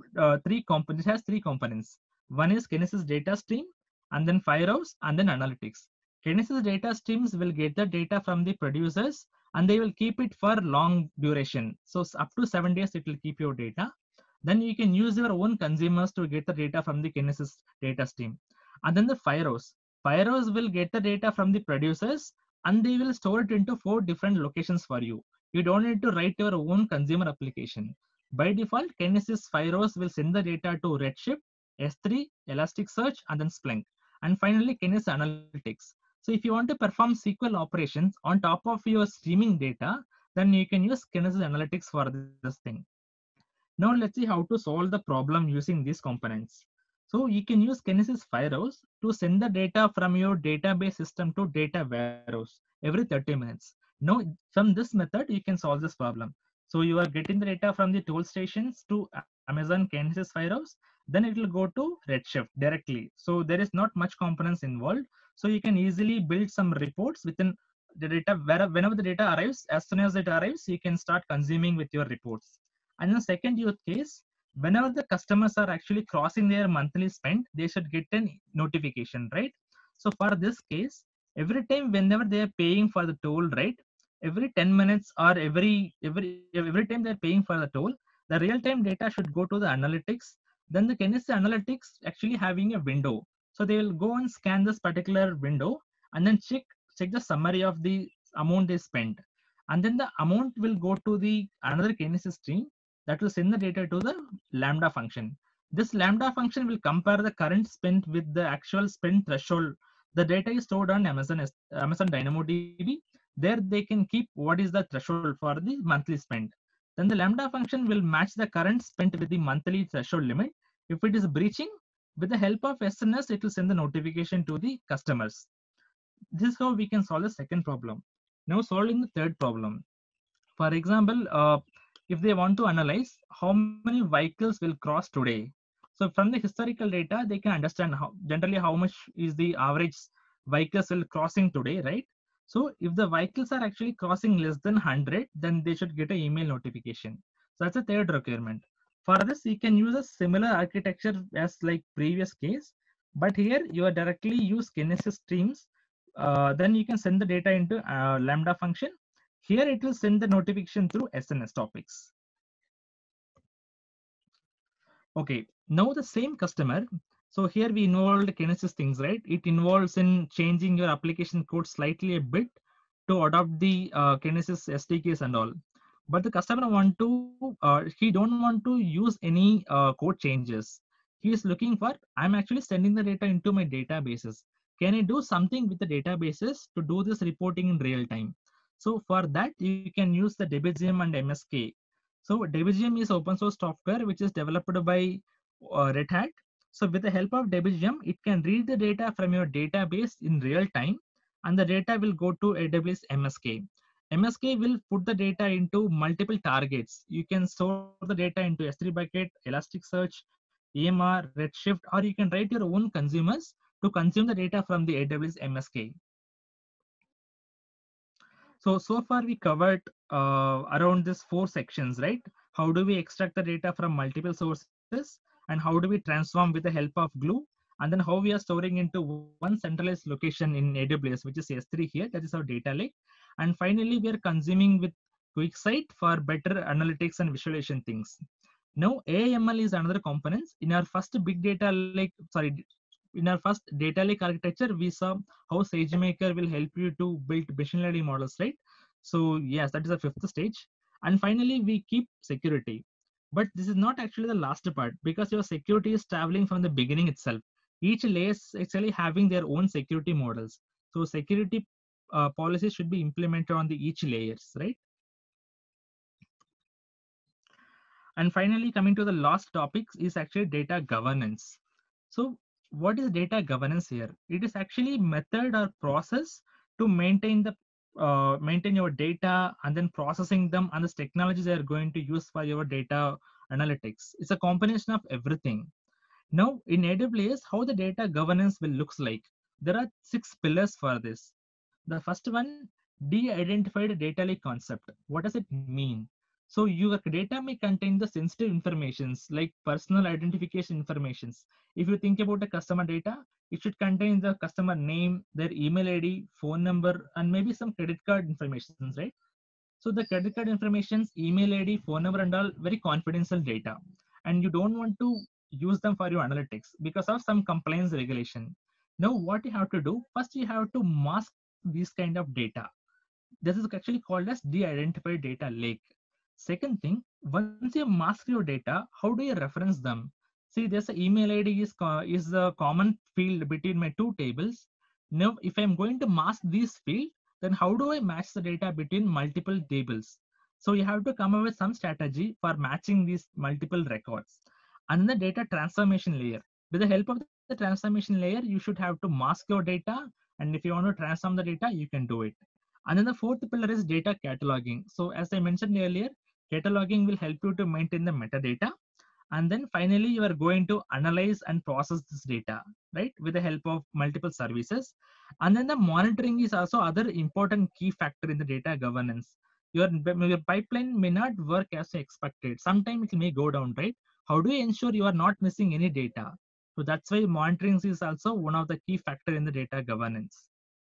[SPEAKER 2] has three components. One is Kinesis data stream, and then Firehouse, and then analytics. Kinesis data streams will get the data from the producers and they will keep it for long duration. So up to 7 days, it will keep your data. Then you can use your own consumers to get the data from the Kinesis data stream. And then the Firehouse. Firehouse will get the data from the producers and they will store it into 4 different locations for you. You don't need to write your own consumer application. By default, Kinesis Firehouse will send the data to Redshift, S3, Elasticsearch, and then Splunk. And finally, Kinesis Analytics. So if you want to perform SQL operations on top of your streaming data, then you can use Kinesis Analytics for this thing. Now let's see how to solve the problem using these components. So you can use Kinesis Firehouse to send the data from your database system to data warehouse every 30 minutes. Now from this method, you can solve this problem. So you are getting the data from the tool stations to Amazon Kinesis Firehouse, then it will go to Redshift directly. So there is not much components involved. So you can easily build some reports within the data whenever the data arrives. As soon as it arrives, you can start consuming with your reports. And the second use case, whenever the customers are actually crossing their monthly spend, they should get a notification, right? So for this case, every time whenever they are paying for the toll, right? Every 10 minutes or every time they're paying for the toll, the real-time data should go to the analytics. Then the Kinesis Analytics actually having a window. So they will go and scan this particular window and then check the summary of the amount they spent. And then the amount will go to the another Kinesis stream that will send the data to the Lambda function. This Lambda function will compare the current spend with the actual spend threshold The data is stored on Amazon DynamoDB. There they can keep what is the threshold for the monthly spend. Then the Lambda function will match the current spend with the monthly threshold limit. If it is breaching, with the help of SNS, it will send the notification to the customers. This is how we can solve the second problem. Now solving the third problem. For example, if they want to analyze how many vehicles will cross today, so from the historical data, they can understand how generally how much is the average vehicles will crossing today, right? So if the vehicles are actually crossing less than 100, then they should get an email notification. So that's a third requirement. For this, you can use a similar architecture as like previous case, but here you are directly use Kinesis streams. Then you can send the data into Lambda function. Here it will send the notification through SNS topics. Okay, now the same customer. So here we involved Kinesis things, right? It involves in changing your application code slightly a bit to adopt the Kinesis SDKs and all. But the customer he don't want to use any code changes. He is looking for, I'm actually sending the data into my databases. Can I do something with the databases to do this reporting in real time? So for that, you can use the Debigium and MSK. So Debigium is open source software which is developed by Red Hat. So with the help of Debigium, it can read the data from your database in real time, and the data will go to AWS MSK. MSK will put the data into multiple targets. You can store the data into S3 bucket, Elasticsearch, EMR, Redshift, or you can write your own consumers to consume the data from the AWS MSK. So far we covered around this 4 sections, right? How do we extract the data from multiple sources, and how do we transform with the help of Glue, and then how we are storing into one centralized location in AWS, which is S3 here, that is our data lake. And finally, we are consuming with QuickSight for better analytics and visualization things. Now, AIML is another component. In our first big data lake, in our first data lake architecture, we saw how SageMaker will help you to build machine learning models, right? So yes, that is the fifth stage. And finally, we keep security. But this is not actually the last part, because your security is traveling from the beginning itself. Each layer is actually having their own security models. So security policies should be implemented on the each layers, right? And finally, coming to the last topic is actually data governance. So what is data governance here? It is actually method or process to maintain your data and then processing them, and the technologies they are going to use for your data analytics. It's a combination of everything. Now in AWS, how the data governance will looks like. There are 6 pillars for this. The first one, de-identified data lake concept. What does it mean? So your data may contain the sensitive informations like personal identification informations. If you think about the customer data, it should contain the customer name, their email ID, phone number, and maybe some credit card information, right? So the credit card informations, email ID, phone number, and all very confidential data. And you don't want to use them for your analytics because of some compliance regulation. Now, what you have to do, first you have to mask these kind of data. This is actually called as de-identified data lake. Second thing, once you mask your data, how do you reference them? See, there's an email ID is the common field between my two tables. Now, if I'm going to mask this field, then how do I match the data between multiple tables? So you have to come up with some strategy for matching these multiple records. And then the data transformation layer. With the help of the transformation layer, you should have to mask your data. And if you want to transform the data, you can do it. And then the fourth pillar is data cataloging. So as I mentioned earlier, cataloging will help you to maintain the metadata. And then finally, you are going to analyze and process this data, right, with the help of multiple services. And then the monitoring is also other important key factor in the data governance. Your pipeline may not work as expected. Sometimes it may go down, right? How do you ensure you are not missing any data? So that's why monitoring is also one of the key factor in the data governance.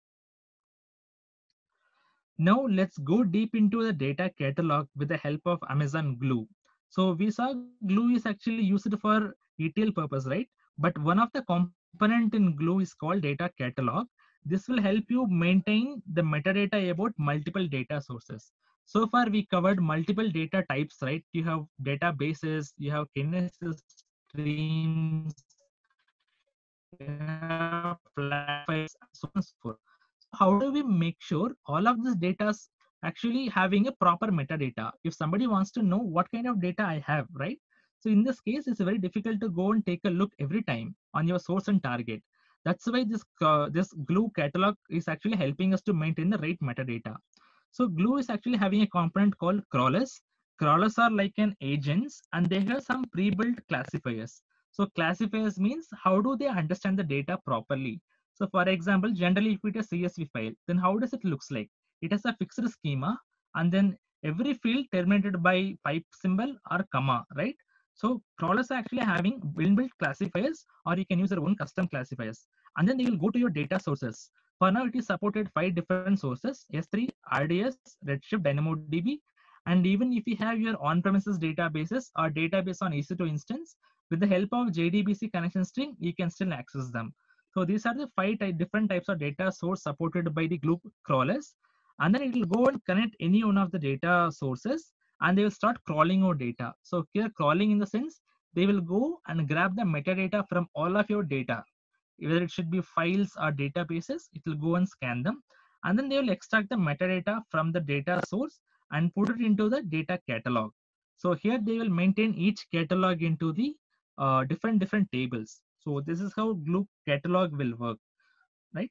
[SPEAKER 2] Now let's go deep into the data catalog with the help of Amazon Glue. So we saw Glue is actually used for ETL purpose, right? But one of the component in Glue is called data catalog. This will help you maintain the metadata about multiple data sources. So far we covered multiple data types, right? You have databases, you have Kinesis streams, you have flat files, and so many more. so on and so forth. So how do we make sure all of this data is actually having a proper metadata? If somebody wants to know what kind of data I have, right? So in this case, it's very difficult to go and take a look every time on your source and target. That's why this Glue catalog is actually helping us to maintain the right metadata. So Glue is actually having a component called crawlers. Crawlers are like an agents and they have some pre-built classifiers. So classifiers means how do they understand the data properly? So for example, generally if it is a CSV file, then how does it looks like? It has a fixed schema and then every field terminated by pipe symbol or comma, right? So crawlers are actually having inbuilt classifiers or you can use your own custom classifiers. And then they will go to your data sources. For now, it is supported 5 different sources: S3, RDS, Redshift, DynamoDB, and even if you have your on-premises databases or database on EC2 instance, with the help of JDBC connection string, you can still access them. So these are the different types of data source supported by the Glue crawlers, and then it will go and connect any one of the data sources, and they will start crawling your data. So here, crawling in the sense they will go and grab the metadata from all of your data, whether it should be files or databases. It will go and scan them, and then they will extract the metadata from the data source and put it into the data catalog. So here they will maintain each catalog into the different tables. So this is how Glue catalog will work, right?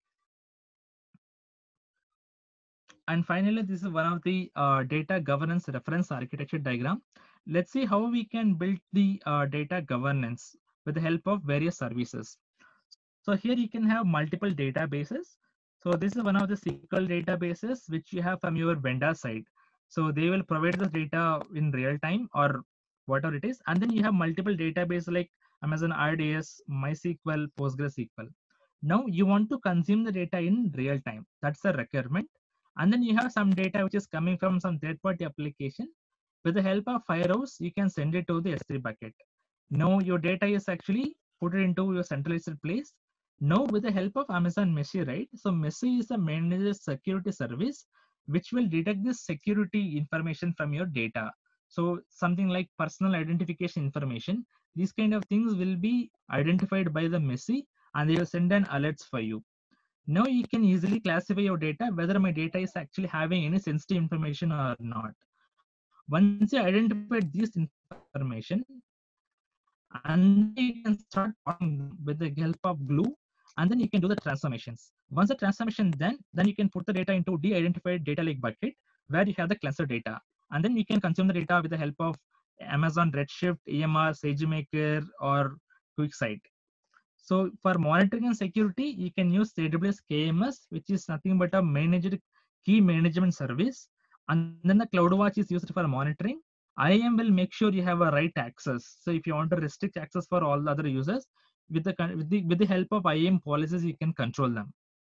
[SPEAKER 2] And finally, this is one of the data governance reference architecture diagram. Let's see how we can build the data governance with the help of various services. So here you can have multiple databases. So this is one of the SQL databases which you have from your vendor side. So they will provide the data in real time or whatever it is. And then you have multiple databases like Amazon RDS, MySQL, PostgreSQL. Now you want to consume the data in real time. That's the requirement. And then you have some data which is coming from some third-party application. With the help of Firehouse, you can send it to the S3 bucket. Now your data is actually put it into your centralized place. Now with the help of Amazon Messi, right? So Messi is a managed security service which will detect this security information from your data. So something like personal identification information, these kind of things will be identified by the Messi and they will send an alerts for you. Now you can easily classify your data, whether my data is actually having any sensitive information or not. Once you identify this information, and then you can start processing them with the help of Glue, and then you can do the transformations. Once the transformation then you can put the data into de-identified data lake bucket where you have the cleanser data. And then you can consume the data with the help of Amazon Redshift, EMR, SageMaker, or QuickSight. So for monitoring and security, you can use AWS KMS, which is nothing but a managed key management service. And then the CloudWatch is used for monitoring. IAM will make sure you have a right access. So if you want to restrict access for all the other users, with the help of IAM policies, you can control them.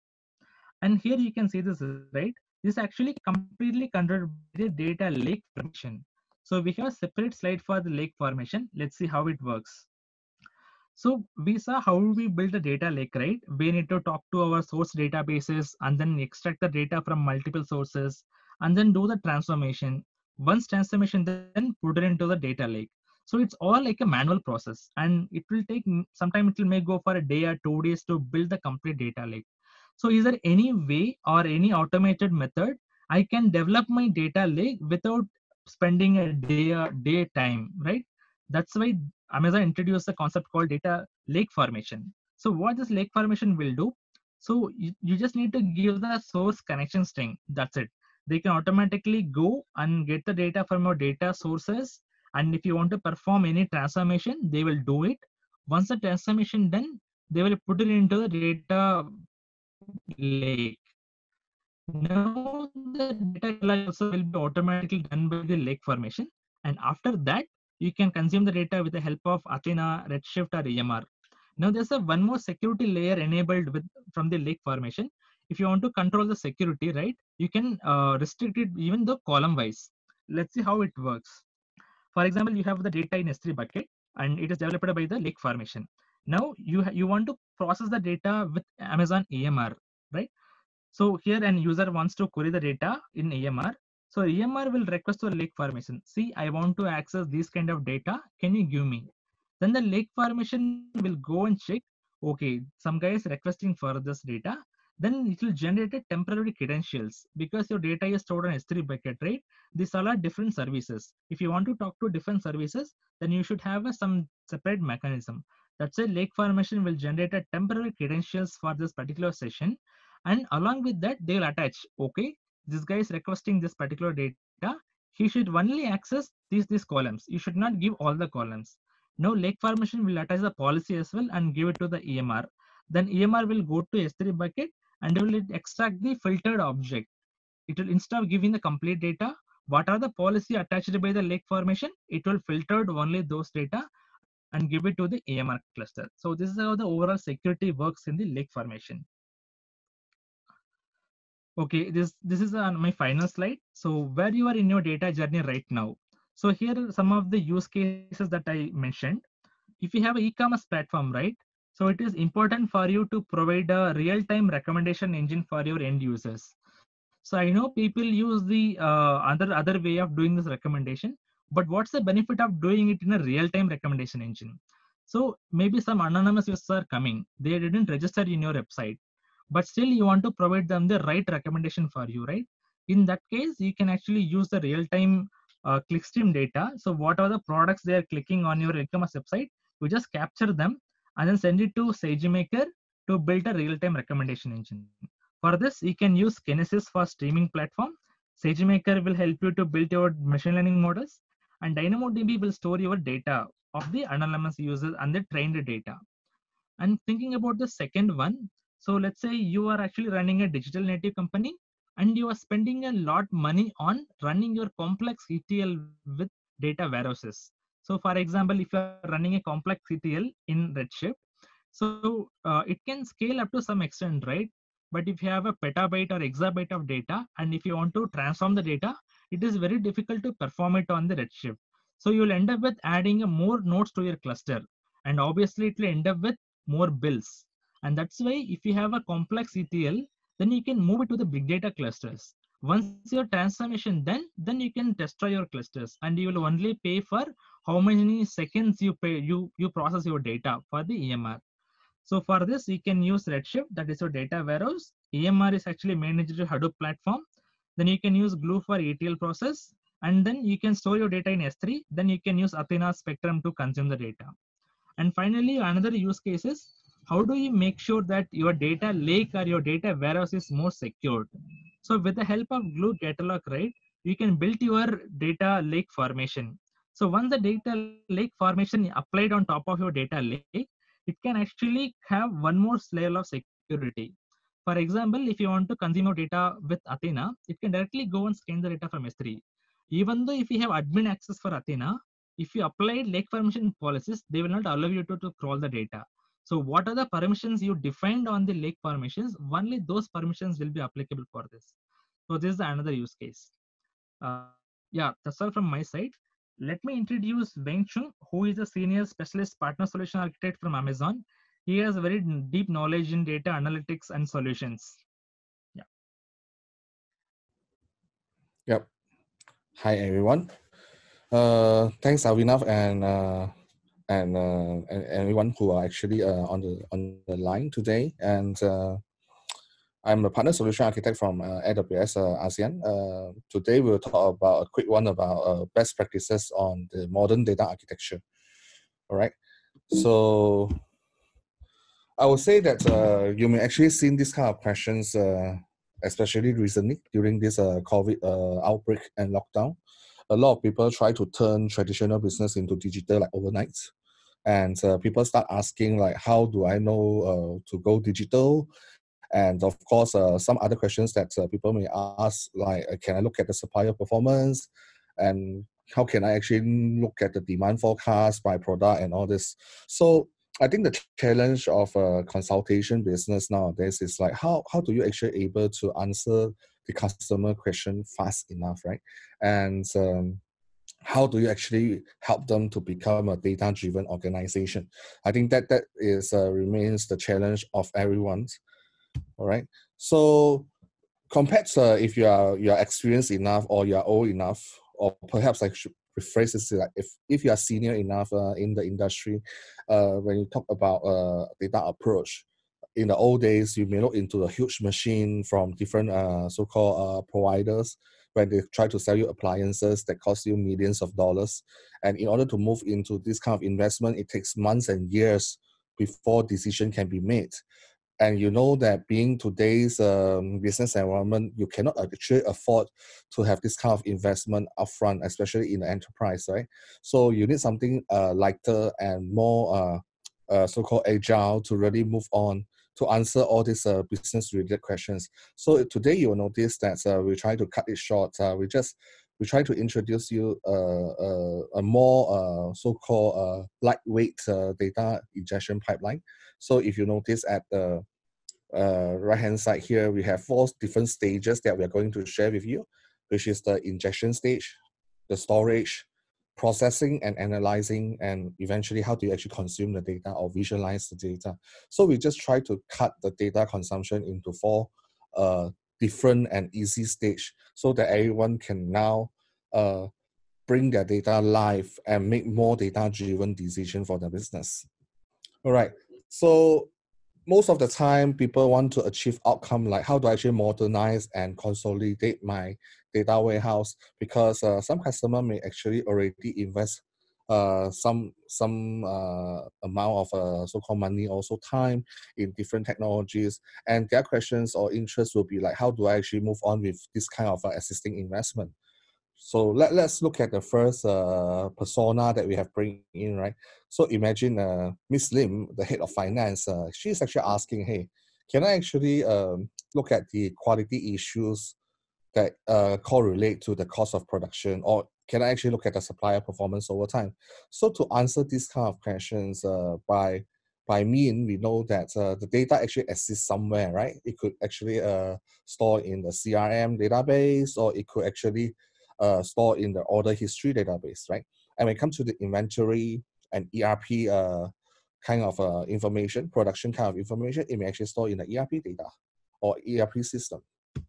[SPEAKER 2] And here you can see this, right? This is actually completely controlled by the data lake formation. So we have a separate slide for the lake formation. Let's see how it works. So we saw how we build a data lake, right? We need to talk to our source databases and then extract the data from multiple sources and then do the transformation. Once transformation, then put it into the data lake. So it's all like a manual process and it will take, sometime it will may go for a day or 2 days to build the complete data lake. So is there any way or any automated method I can develop my data lake without spending a day time, right? That's why Amazon introduced a concept called data lake formation. So what this lake formation will do, so you just need to give the source connection string. That's it. They can automatically go and get the data from your data sources. And if you want to perform any transformation, they will do it. Once the transformation done, they will put it into the data lake. Now the data catalog also will be automatically done by the lake formation. And after that, you can consume the data with the help of Athena, Redshift, or EMR. Now there's a one more security layer enabled with from the lake formation. If you want to control the security, right, you can restrict it even the column wise. Let's see how it works. For example, you have the data in S3 bucket and it is developed by the lake formation. Now you want to process the data with Amazon EMR, right? So here an user wants to query the data in EMR. So EMR will request to lake formation. See, I want to access this kind of data. Can you give me? Then the lake formation will go and check. Okay, some guy is requesting for this data. then it will generate a temporary credentials because your data is stored on S3 bucket, right? These all are different services. If you want to talk to different services, then you should have some separate mechanism. That's why Lake Formation will generate a temporary credentials for this particular session. And along with that, they will attach, okay, this guy is requesting this particular data. He should only access these columns. You should not give all the columns. Now Lake Formation will attach the policy as well and give it to the EMR. Then EMR will go to S3 bucket and it will extract the filtered object. It will, instead of giving the complete data, what are the policy attached by the lake formation, it will filter only those data and give it to the AMR cluster. So this is how the overall security works in the lake formation. Okay, this is my final slide. So where you are in your data journey right now. So here are some of the use cases that I mentioned. If you have an e-commerce platform, right? So it is important for you to provide a real-time recommendation engine for your end users. So I know people use the other way of doing this recommendation, but what's the benefit of doing it in a real-time recommendation engine? So maybe some anonymous users are coming, they didn't register in your website, but still you want to provide them the right recommendation for you, right? In that case, you can actually use the real-time clickstream data. So what are the products they are clicking on your e-commerce website? You just capture them and then send it to SageMaker to build a real-time recommendation engine. For this, you can use Kinesis for streaming platform. SageMaker will help you to build your machine learning models, and DynamoDB will store your data of the anonymous users and the trained data. And thinking about the second one, so let's say you are actually running a digital native company and you are spending a lot money on running your complex ETL with data warehouses. So for example, if you are running a complex ETL in Redshift, so it can scale up to some extent, right? But if you have a petabyte or exabyte of data, and if you want to transform the data, it is very difficult to perform it on the Redshift. So you'll end up with adding a more nodes to your cluster. And obviously it will end up with more bills. And that's why if you have a complex ETL, then you can move it to the big data clusters. Once your transformation done, then you can destroy your clusters and you will only pay for how many seconds you process your data for the EMR. So for this, you can use Redshift, that is your data warehouse. EMR is actually managed to Hadoop platform. Then you can use Glue for ETL process. And then you can store your data in S3. Then you can use Athena Spectrum to consume the data. And finally, another use case is how do you make sure that your data lake or your data warehouse is more secured? So with the help of Glue Catalog, right, you can build your data lake formation. So once the data lake formation applied on top of your data lake, it can actually have one more layer of security. For example, if you want to consume your data with Athena, it can directly go and scan the data from S3. Even though if you have admin access for Athena, if you apply lake permission policies, they will not allow you to crawl the data. So what are the permissions you defined on the lake permissions? Only those permissions will be applicable for this. So this is another use case. Yeah, that's all from my side. Let me introduce Weng Chung, who is a senior specialist partner solution architect from Amazon. He has very deep knowledge in data analytics and solutions. Yeah.
[SPEAKER 3] Yep. Hi everyone. Thanks Avinav and everyone who are actually on the line today. And I'm a partner solution architect from AWS ASEAN. Today we'll talk about a quick one about best practices on the modern data architecture. All right. So I would say that you may actually seen this kind of questions, especially recently during this COVID outbreak and lockdown. A lot of people try to turn traditional business into digital like overnight. And people start asking like, how do I know to go digital? And of course, some other questions that people may ask, like, can I look at the supplier performance? And how can I actually look at the demand forecast by product and all this? So I think the challenge of a consultation business nowadays is like, how do you actually able to answer the customer question fast enough, right? And how do you actually help them to become a data-driven organization? I think that is remains the challenge of everyone. All right. So compared to if you are experienced enough or you are old enough, or perhaps I should rephrase this like if you are senior enough in the industry, when you talk about data approach, in the old days, you may look into a huge machine from different so-called providers when they try to sell you appliances that cost you millions of dollars. And in order to move into this kind of investment, it takes months and years before decision can be made. And you know that being today's business environment, you cannot actually afford to have this kind of investment upfront, especially in the enterprise, right? So you need something lighter and more so-called agile to really move on to answer all these business-related questions. So today you will notice that we try to cut it short. We try to introduce you a more so-called lightweight data ingestion pipeline. So if you notice at the right-hand side here, we have 4 different stages that we are going to share with you, which is the ingestion stage, the storage, processing and analyzing, and eventually how do you actually consume the data or visualize the data. So we just try to cut the data consumption into 4 different and easy stage so that everyone can now bring their data live and make more data-driven decision for the business. All right, so most of the time, people want to achieve outcome like how do I actually modernize and consolidate my data warehouse, because some customer may actually already invest some amount of so-called money, also time in different technologies, and their questions or interests will be like, how do I actually move on with this kind of existing investment? So let's look at the first persona that we have bring in, right? So imagine Miss Lim, the head of finance, she's actually asking, hey, can I actually look at the quality issues that correlate to the cost of production, or can I actually look at the supplier performance over time? So to answer these kind of questions by mean, we know that the data actually exists somewhere, right? It could actually store in the CRM database, or it could actually store in the order history database, right? And when it comes to the inventory and ERP kind of information, production kind of information, it may actually store in the ERP data or ERP system.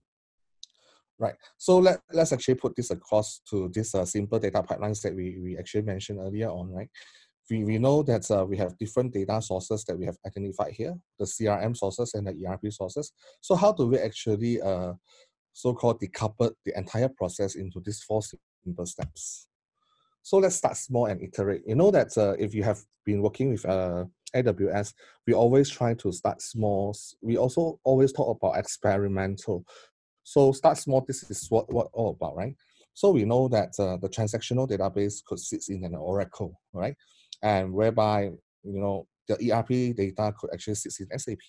[SPEAKER 3] Right. So let's actually put this across to this simple data pipelines that we actually mentioned earlier on, right? We know that we have different data sources that we have identified here, the CRM sources and the ERP sources. So how do we actually so-called decouple the entire process into these 4 simple steps? So let's start small and iterate. You know that if you have been working with AWS, we always try to start small. We also always talk about experimental. So start small, this is what all about, right? So we know that the transactional database could sit in an Oracle, right? And whereby, you know, the ERP data could actually sit in SAP.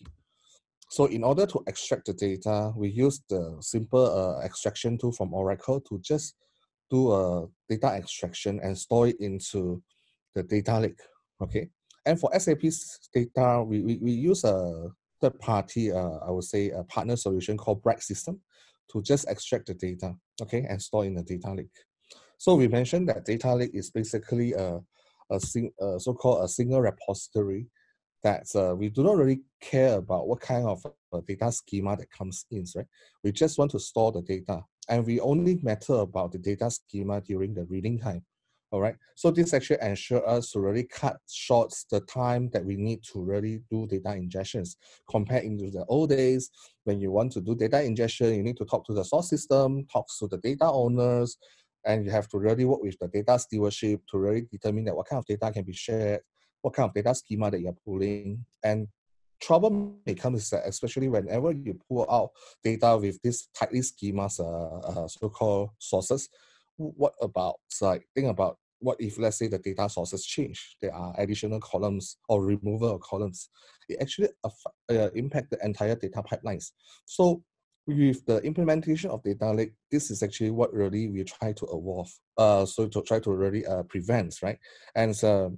[SPEAKER 3] So in order to extract the data, we use the simple extraction tool from Oracle to just do a data extraction and store it into the data lake, okay? And for SAP's data, we use a third party, I would say a partner solution called Bright System to just extract the data, okay, and store in the data lake. So we mentioned that data lake is basically a so-called a single repository that we do not really care about what kind of data schema that comes in, right? We just want to store the data, and we only matter about the data schema during the reading time. All right. So this actually ensures us to really cut short the time that we need to really do data ingestions. Compared into the old days, when you want to do data ingestion, you need to talk to the source system, talk to the data owners, and you have to really work with the data stewardship to really determine that what kind of data can be shared, what kind of data schema that you're pulling. And trouble may come, especially whenever you pull out data with these tightly schemas, so-called sources. What about, like, think about what if, let's say, the data sources change? There are additional columns or removal of columns. It actually impact the entire data pipelines. So with the implementation of data lake, this is actually what really we try to evolve. So to try to really prevent, right? And so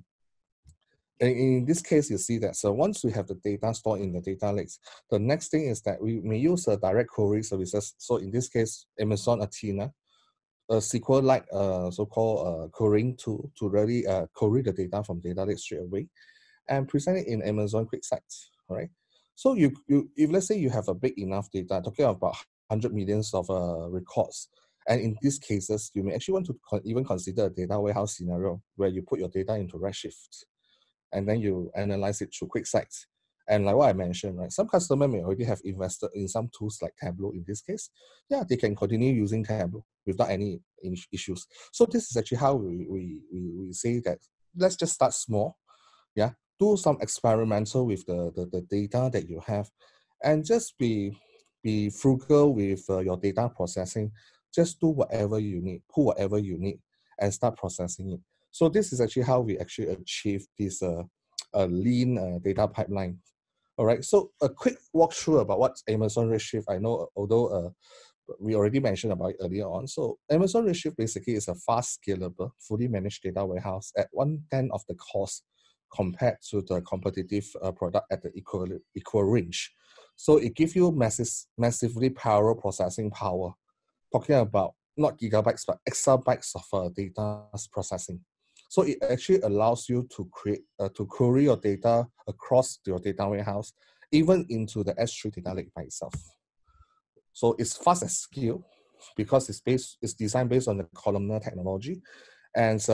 [SPEAKER 3] in this case, you see that, so once we have the data stored in the data lakes, the next thing is that we may use direct query services. So in this case, Amazon Athena, a SQL-like so-called querying tool to really query the data from data lake straight away and present it in Amazon QuickSight, all right? So if let's say you have a big enough data, talking about 100 millions of records, and in these cases, you may actually want to even consider a data warehouse scenario where you put your data into Redshift, and then you analyze it through QuickSight. And like what I mentioned, right, some customer may already have invested in some tools like Tableau in this case. Yeah, they can continue using Tableau without any issues. So this is actually how we say that let's just start small. Yeah, do some experimental with the data that you have, and just be frugal with your data processing. Just do whatever you need, pull whatever you need, and start processing it. So this is actually how we actually achieve this lean data pipeline. All right, so a quick walkthrough about what's Amazon Redshift. I know, although we already mentioned about it earlier on. So Amazon Redshift basically is a fast, scalable, fully managed data warehouse at 1/10 of the cost compared to the competitive product at the equal range. So it gives you massively power processing power. Talking about not gigabytes, but exabytes of data processing. So it actually allows you to create, to query your data across your data warehouse, even into the S3 data lake by itself. So it's fast at scale because it's designed based on the columnar technology, and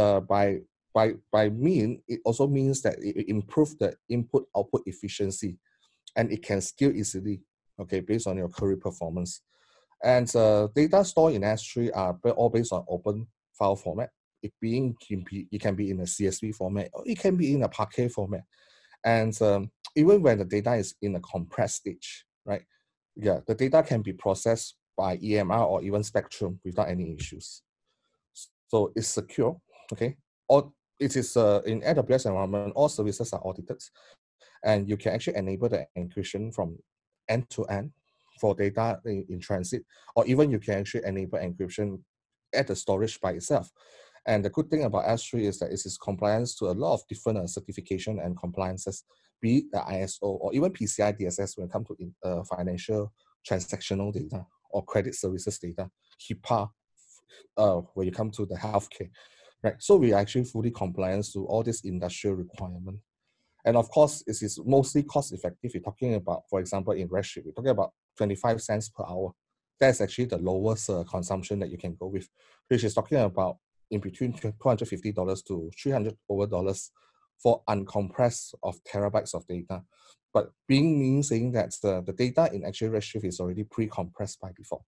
[SPEAKER 3] by mean it also means that it improves the input output efficiency, and it can scale easily. Okay, based on your query performance. And data stored in S3 are all based on open file format. It can be in a CSV format, or it can be in a Parquet format. And even when the data is in a compressed stage, right? Yeah, the data can be processed by EMR or even Spectrum without any issues. So it's secure, okay? Or it is in AWS environment, all services are audited, and you can actually enable the encryption from end to end for data in transit, or even you can actually enable encryption at the storage by itself. And the good thing about S3 is that it is compliance to a lot of different certification and compliances, be it the ISO or even PCI DSS when it comes to financial transactional data or credit services data, HIPAA when you come to the healthcare, right? So we are actually fully compliant to all these industrial requirements. And of course, it is mostly cost effective. We're talking about, for example, in Redshift, we're talking about 25 cents per hour. That's actually the lowest consumption that you can go with, which is talking about in between $250 to $300 over for uncompressed of terabytes of data. But being mean saying that the data in actual Redshift is already pre-compressed by default.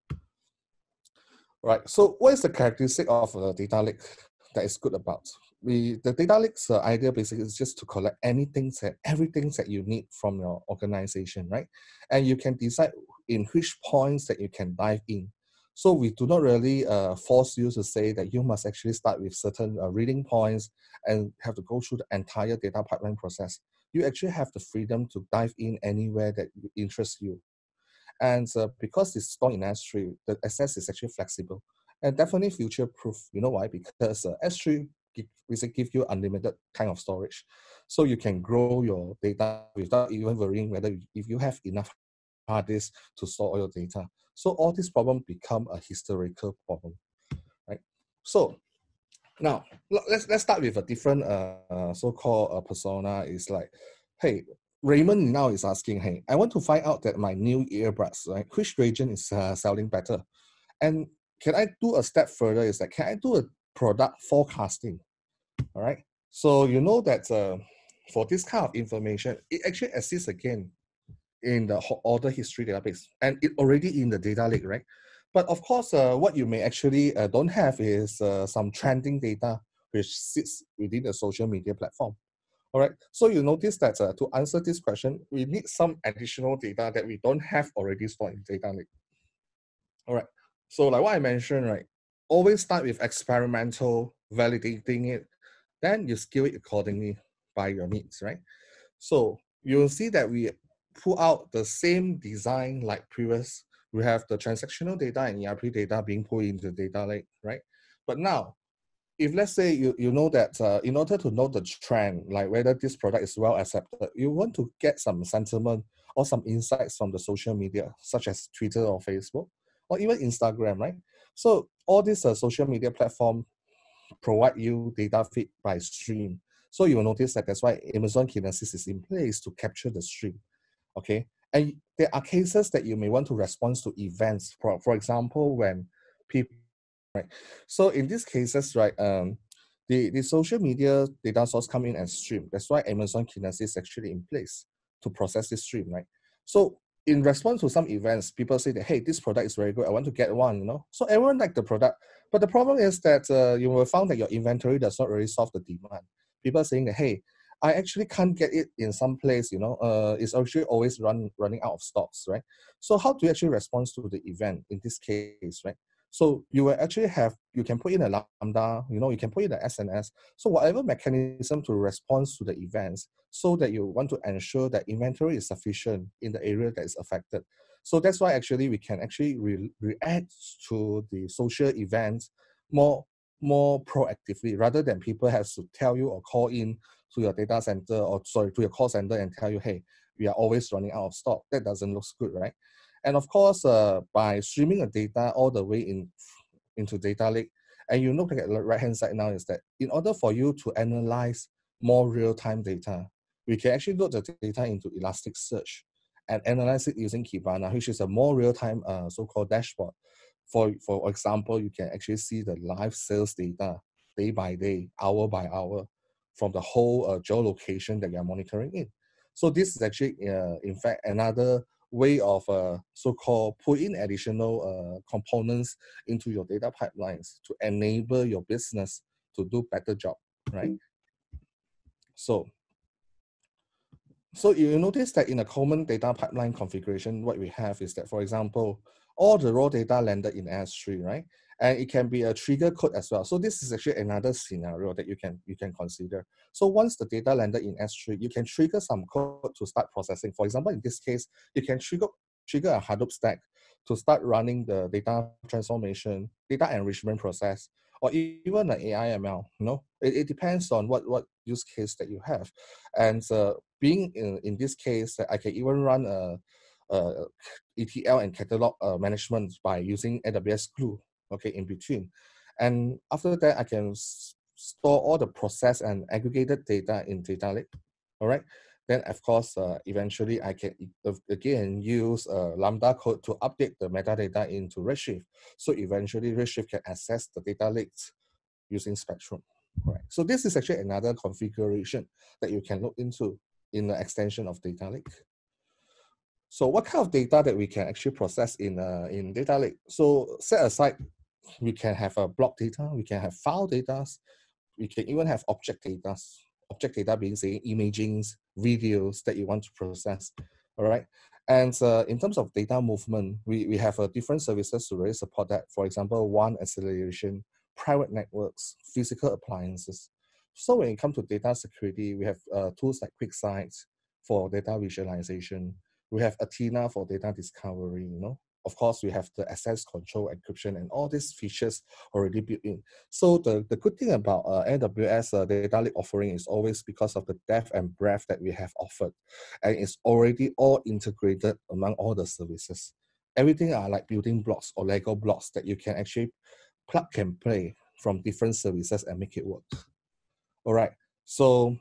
[SPEAKER 3] Right, so what is the characteristic of a data lake that is good about? The data lake's idea basically is just to collect everything that you need from your organization, right? And you can decide in which points that you can dive in. So we do not really force you to say that you must actually start with certain reading points and have to go through the entire data pipeline process. You actually have the freedom to dive in anywhere that interests you. And because it's stored in S3, the access is actually flexible and definitely future-proof. You know why? Because S3 basically gives you unlimited kind of storage. So you can grow your data without even worrying whether if you have enough hard disk to store all your data. So all these problems become a historical problem, right? So now let's start with a different so-called persona. Is like, hey, Raymond now is asking, hey, I want to find out that my new earbuds, right, which region is selling better, and can I do a step further? Is that can I do a product forecasting? All right. So you know that for this kind of information, it actually exists again in the order history database, and it already in the data lake, right? But of course, what you may actually don't have is some trending data which sits within the social media platform. All right, so you notice that to answer this question, we need some additional data that we don't have already stored in data lake. All right, so like what I mentioned, right, always start with experimental, validating it, then you scale it accordingly by your needs, right? So you'll see that we pull out the same design like previous. We have the transactional data and ERP data being pulled into the data lake, right? But now, if let's say you know that in order to know the trend, like whether this product is well accepted, you want to get some sentiment or some insights from the social media, such as Twitter or Facebook, or even Instagram, right? So all these social media platform provide you data feed by stream. So you will notice that that's why Amazon Kinesis is in place to capture the stream, okay? And there are cases that you may want to respond to events, for example, when people, right? So in these cases, right, the social media data source come in and stream. That's why Amazon Kinesis is actually in place to process this stream, right? So in response to some events, people say that, hey, this product is very good, I want to get one, you know. So everyone like the product, but the problem is that you will find that your inventory does not really solve the demand. People are saying that, hey, I actually can't get it in some place, you know, it's actually always running out of stocks, right? So how do you actually respond to the event in this case, right? So you will actually you can put in a Lambda, you know, you can put in the SNS. So whatever mechanism to respond to the events, so that you want to ensure that inventory is sufficient in the area that is affected. So that's why actually we can actually react to the social events more proactively, rather than people have to tell you or call in to your data center, or sorry, to your call center and tell you, hey, we are always running out of stock. That doesn't look good, right? And of course, by streaming the data all the way into data lake, and you look at the right-hand side now, is that in order for you to analyze more real-time data, we can actually load the data into Elasticsearch and analyze it using Kibana, which is a more real-time so-called dashboard. For example, you can actually see the live sales data day by day, hour by hour, from the whole geolocation that you're monitoring in. So this is actually, in fact, another way of so-called put in additional components into your data pipelines to enable your business to do better job, right? So you notice that in a common data pipeline configuration, what we have is that, for example, all the raw data landed in S3, right? And it can be a trigger code as well. So this is actually another scenario that you can consider. So once the data landed in S3, you can trigger some code to start processing. For example, in this case, you can trigger a Hadoop stack to start running the data transformation, data enrichment process, or even an AI ML. You know, it depends on what use case that you have. And being in this case, I can even run a ETL and catalog management by using AWS Glue, okay, in between. And after that, I can store all the process and aggregated data in data lake, all right? Then, of course, eventually I can, again, use Lambda code to update the metadata into Redshift. So eventually Redshift can access the data lakes using Spectrum. Right. So this is actually another configuration that you can look into in the extension of data lake. So what kind of data that we can actually process in data lake? So set aside, we can have a block data, we can have file data, we can even have object data. Object data being, say, imagings, videos that you want to process. All right. And in terms of data movement, we have different services to really support that. For example, WAN acceleration, private networks, physical appliances. So when it comes to data security, we have tools like QuickSight for data visualization. We have Athena for data discovery, you know. Of course, we have the access control, encryption, and all these features already built in. So the good thing about AWS data lake offering is always because of the depth and breadth that we have offered. And it's already all integrated among all the services. Everything are like building blocks or Lego blocks that you can actually plug and play from different services and make it work. All right, so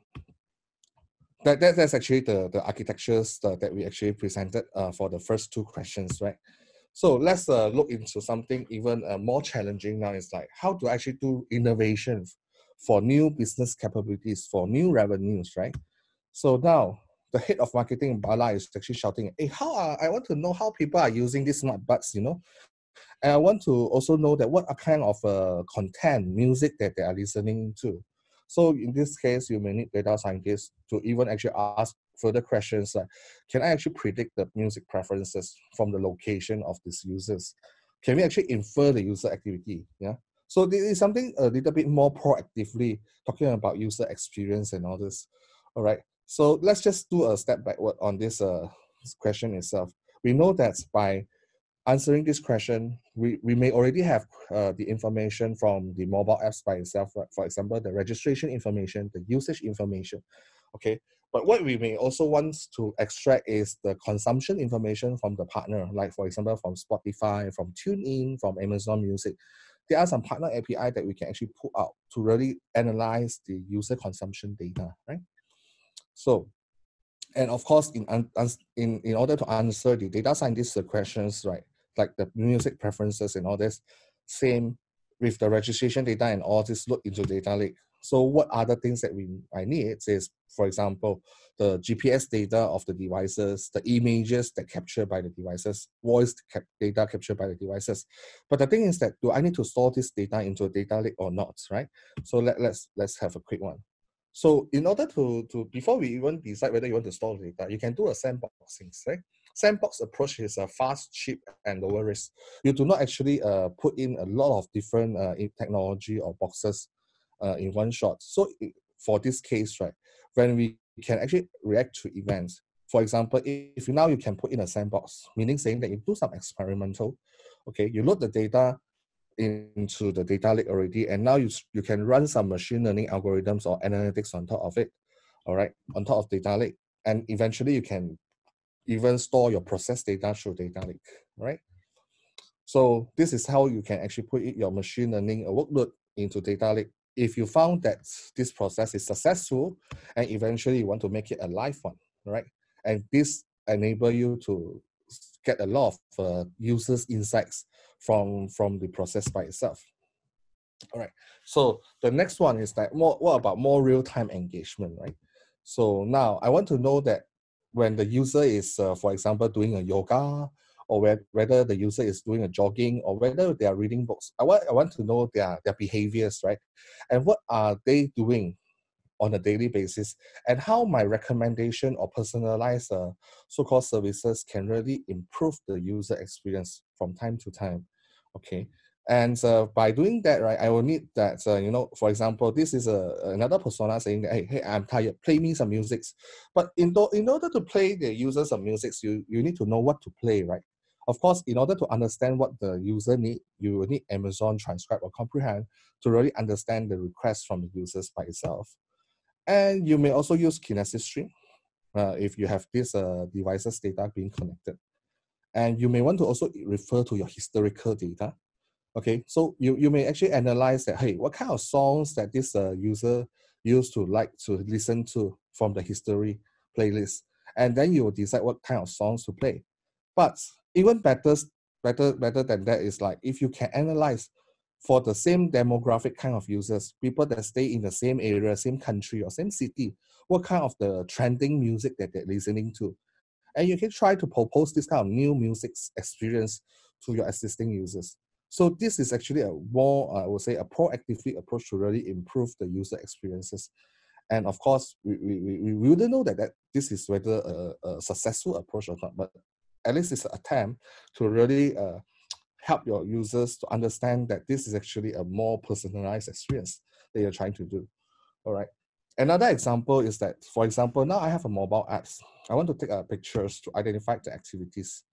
[SPEAKER 3] that's actually the architectures that we actually presented for the first two questions, right? So let's look into something even more challenging now. Is like, how to actually do innovation for new business capabilities, for new revenues, right? So now the head of marketing, Bala, is actually shouting, hey, I want to know how people are using these smart buds, you know? And I want to also know that what kind of content, music that they are listening to. So in this case, you may need data scientists to even actually ask further questions like, can I actually predict the music preferences from the location of these users? Can we actually infer the user activity? Yeah. So this is something a little bit more proactively talking about user experience and all this. All right. So let's just do a step backward on this question itself. We know that by answering this question, we may already have the information from the mobile apps by itself, right? For example, the registration information, the usage information, okay? But what we may also want to extract is the consumption information from the partner, like for example, from Spotify, from TuneIn, from Amazon Music. There are some partner API that we can actually pull out to really analyze the user consumption data, right? So, and of course, in order to answer the data scientist questions, right, like the music preferences and all this, same with the registration data and all this look into data lake. So what other things that I need is, for example, the GPS data of the devices, the images that captured by the devices, voice data captured by the devices. But the thing is that, do I need to store this data into a data lake or not, right? So let's have a quick one. So in order to before we even decide whether you want to store data, you can do a sandboxing, right? Sandbox approach is a fast, cheap, and lower risk. You do not actually put in a lot of different technology or boxes in one shot. So for this case, right, when we can actually react to events, for example, if you now you can put in a sandbox, meaning saying that you do some experimental, okay, you load the data into the data lake already, and now you can run some machine learning algorithms or analytics on top of it, all right, on top of data lake, and eventually you can even store your process data through data lake, right? So this is how you can actually put your machine learning workload into data lake. If you found that this process is successful and eventually you want to make it a live one, right? And this enable you to get a lot of users' insights from the process by itself. All right. So the next one is that what about more real-time engagement, right? So now I want to know that when the user is, for example, doing a yoga, or whether the user is doing a jogging, or whether they are reading books, I want to know their behaviors, right? And what are they doing on a daily basis, and how my recommendation or personalized so-called services can really improve the user experience from time to time. Okay. And by doing that, right, I will need that, for example, this is another persona saying that, hey, I'm tired, play me some music. But in order to play the user some music, you need to know what to play, right? Of course, in order to understand what the user need, you will need Amazon Transcribe or Comprehend to really understand the request from the users by itself. And you may also use Kinesis Stream if you have these devices data being connected. And you may want to also refer to your historical data. Okay, so you may actually analyze that, hey, what kind of songs that this user used to like to listen to from the history playlist. And then you will decide what kind of songs to play. But even better than that is like, if you can analyze for the same demographic kind of users, people that stay in the same area, same country, or same city, what kind of the trending music that they're listening to. And you can try to propose this kind of new music experience to your existing users. So this is actually a more, I would say, a proactively approach to really improve the user experiences. And of course, we wouldn't know that this is whether a successful approach or not, but at least it's an attempt to really help your users to understand that this is actually a more personalized experience that you're trying to do. All right. Another example is that, for example, now I have a mobile apps. I want to take pictures to identify the activities.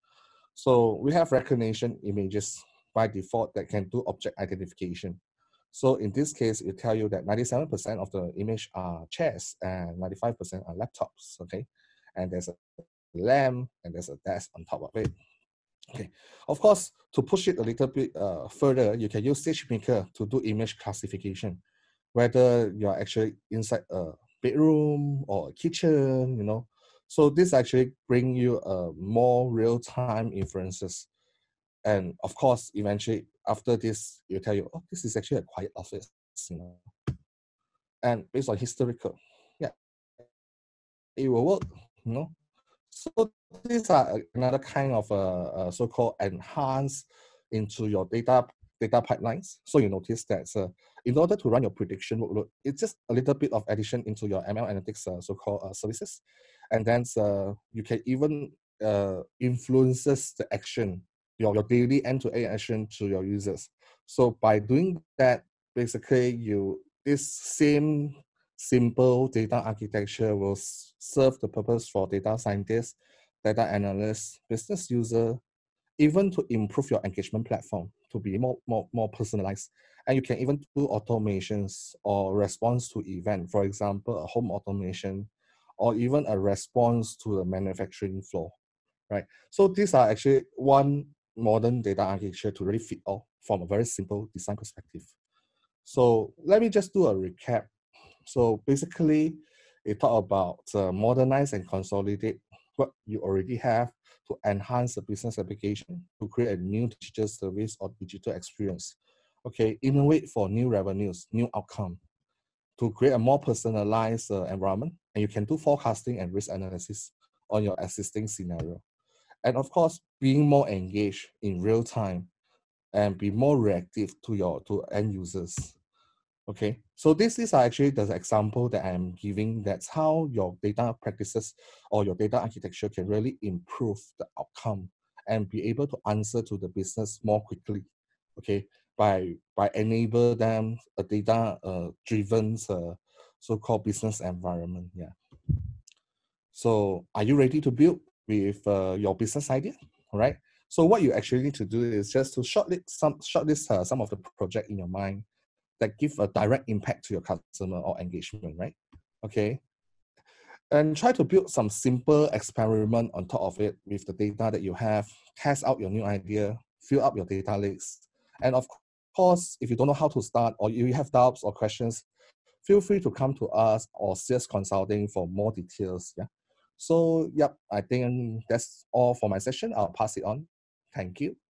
[SPEAKER 3] So we have recognition images by default that can do object identification. So in this case, it tell you that 97% of the image are chairs and 95% are laptops, okay? And there's a lamp and there's a desk on top of it. Okay, of course, to push it a little bit further, you can use SageMaker to do image classification, whether you're actually inside a bedroom or a kitchen, So this actually bring you more real-time inferences. And of course, eventually after this, you tell you, oh, this is actually a quiet office. And based on historical, yeah, it will work. So these are another kind of so-called enhance into your data pipelines. So you notice that in order to run your prediction workload, it's just a little bit of addition into your ML analytics so-called services. And then you can even influences the action, your daily end-to-end action to your users. So by doing that, basically this same simple data architecture will serve the purpose for data scientists, data analysts, business user, even to improve your engagement platform to be more personalized. And you can even do automations or response to event, for example, a home automation, or even a response to the manufacturing floor, right? So these are actually one modern data architecture to really fit all from a very simple design perspective. So let me just do a recap. So basically, it talk about modernize and consolidate what you already have to enhance the business application, to create a new digital service or digital experience. Okay, innovate for new revenues, new outcome, to create a more personalized environment, and you can do forecasting and risk analysis on your existing scenario. And of course, being more engaged in real time and be more reactive to end users. Okay, so this is actually the example that I'm giving. That's how your data practices or your data architecture can really improve the outcome and be able to answer to the business more quickly. Okay, by enable them a data driven so-called business environment. Yeah. So are you ready to build with your business idea? All right. So what you actually need to do is just to shortlist some of the project in your mind that give a direct impact to your customer or engagement, right? Okay. And try to build some simple experiment on top of it with the data that you have, test out your new idea, fill up your data lakes. And of course, if you don't know how to start or you have doubts or questions, feel free to come to us or Searce Consulting for more details. Yeah. So, yep, I think that's all for my session. I'll pass it on. Thank you.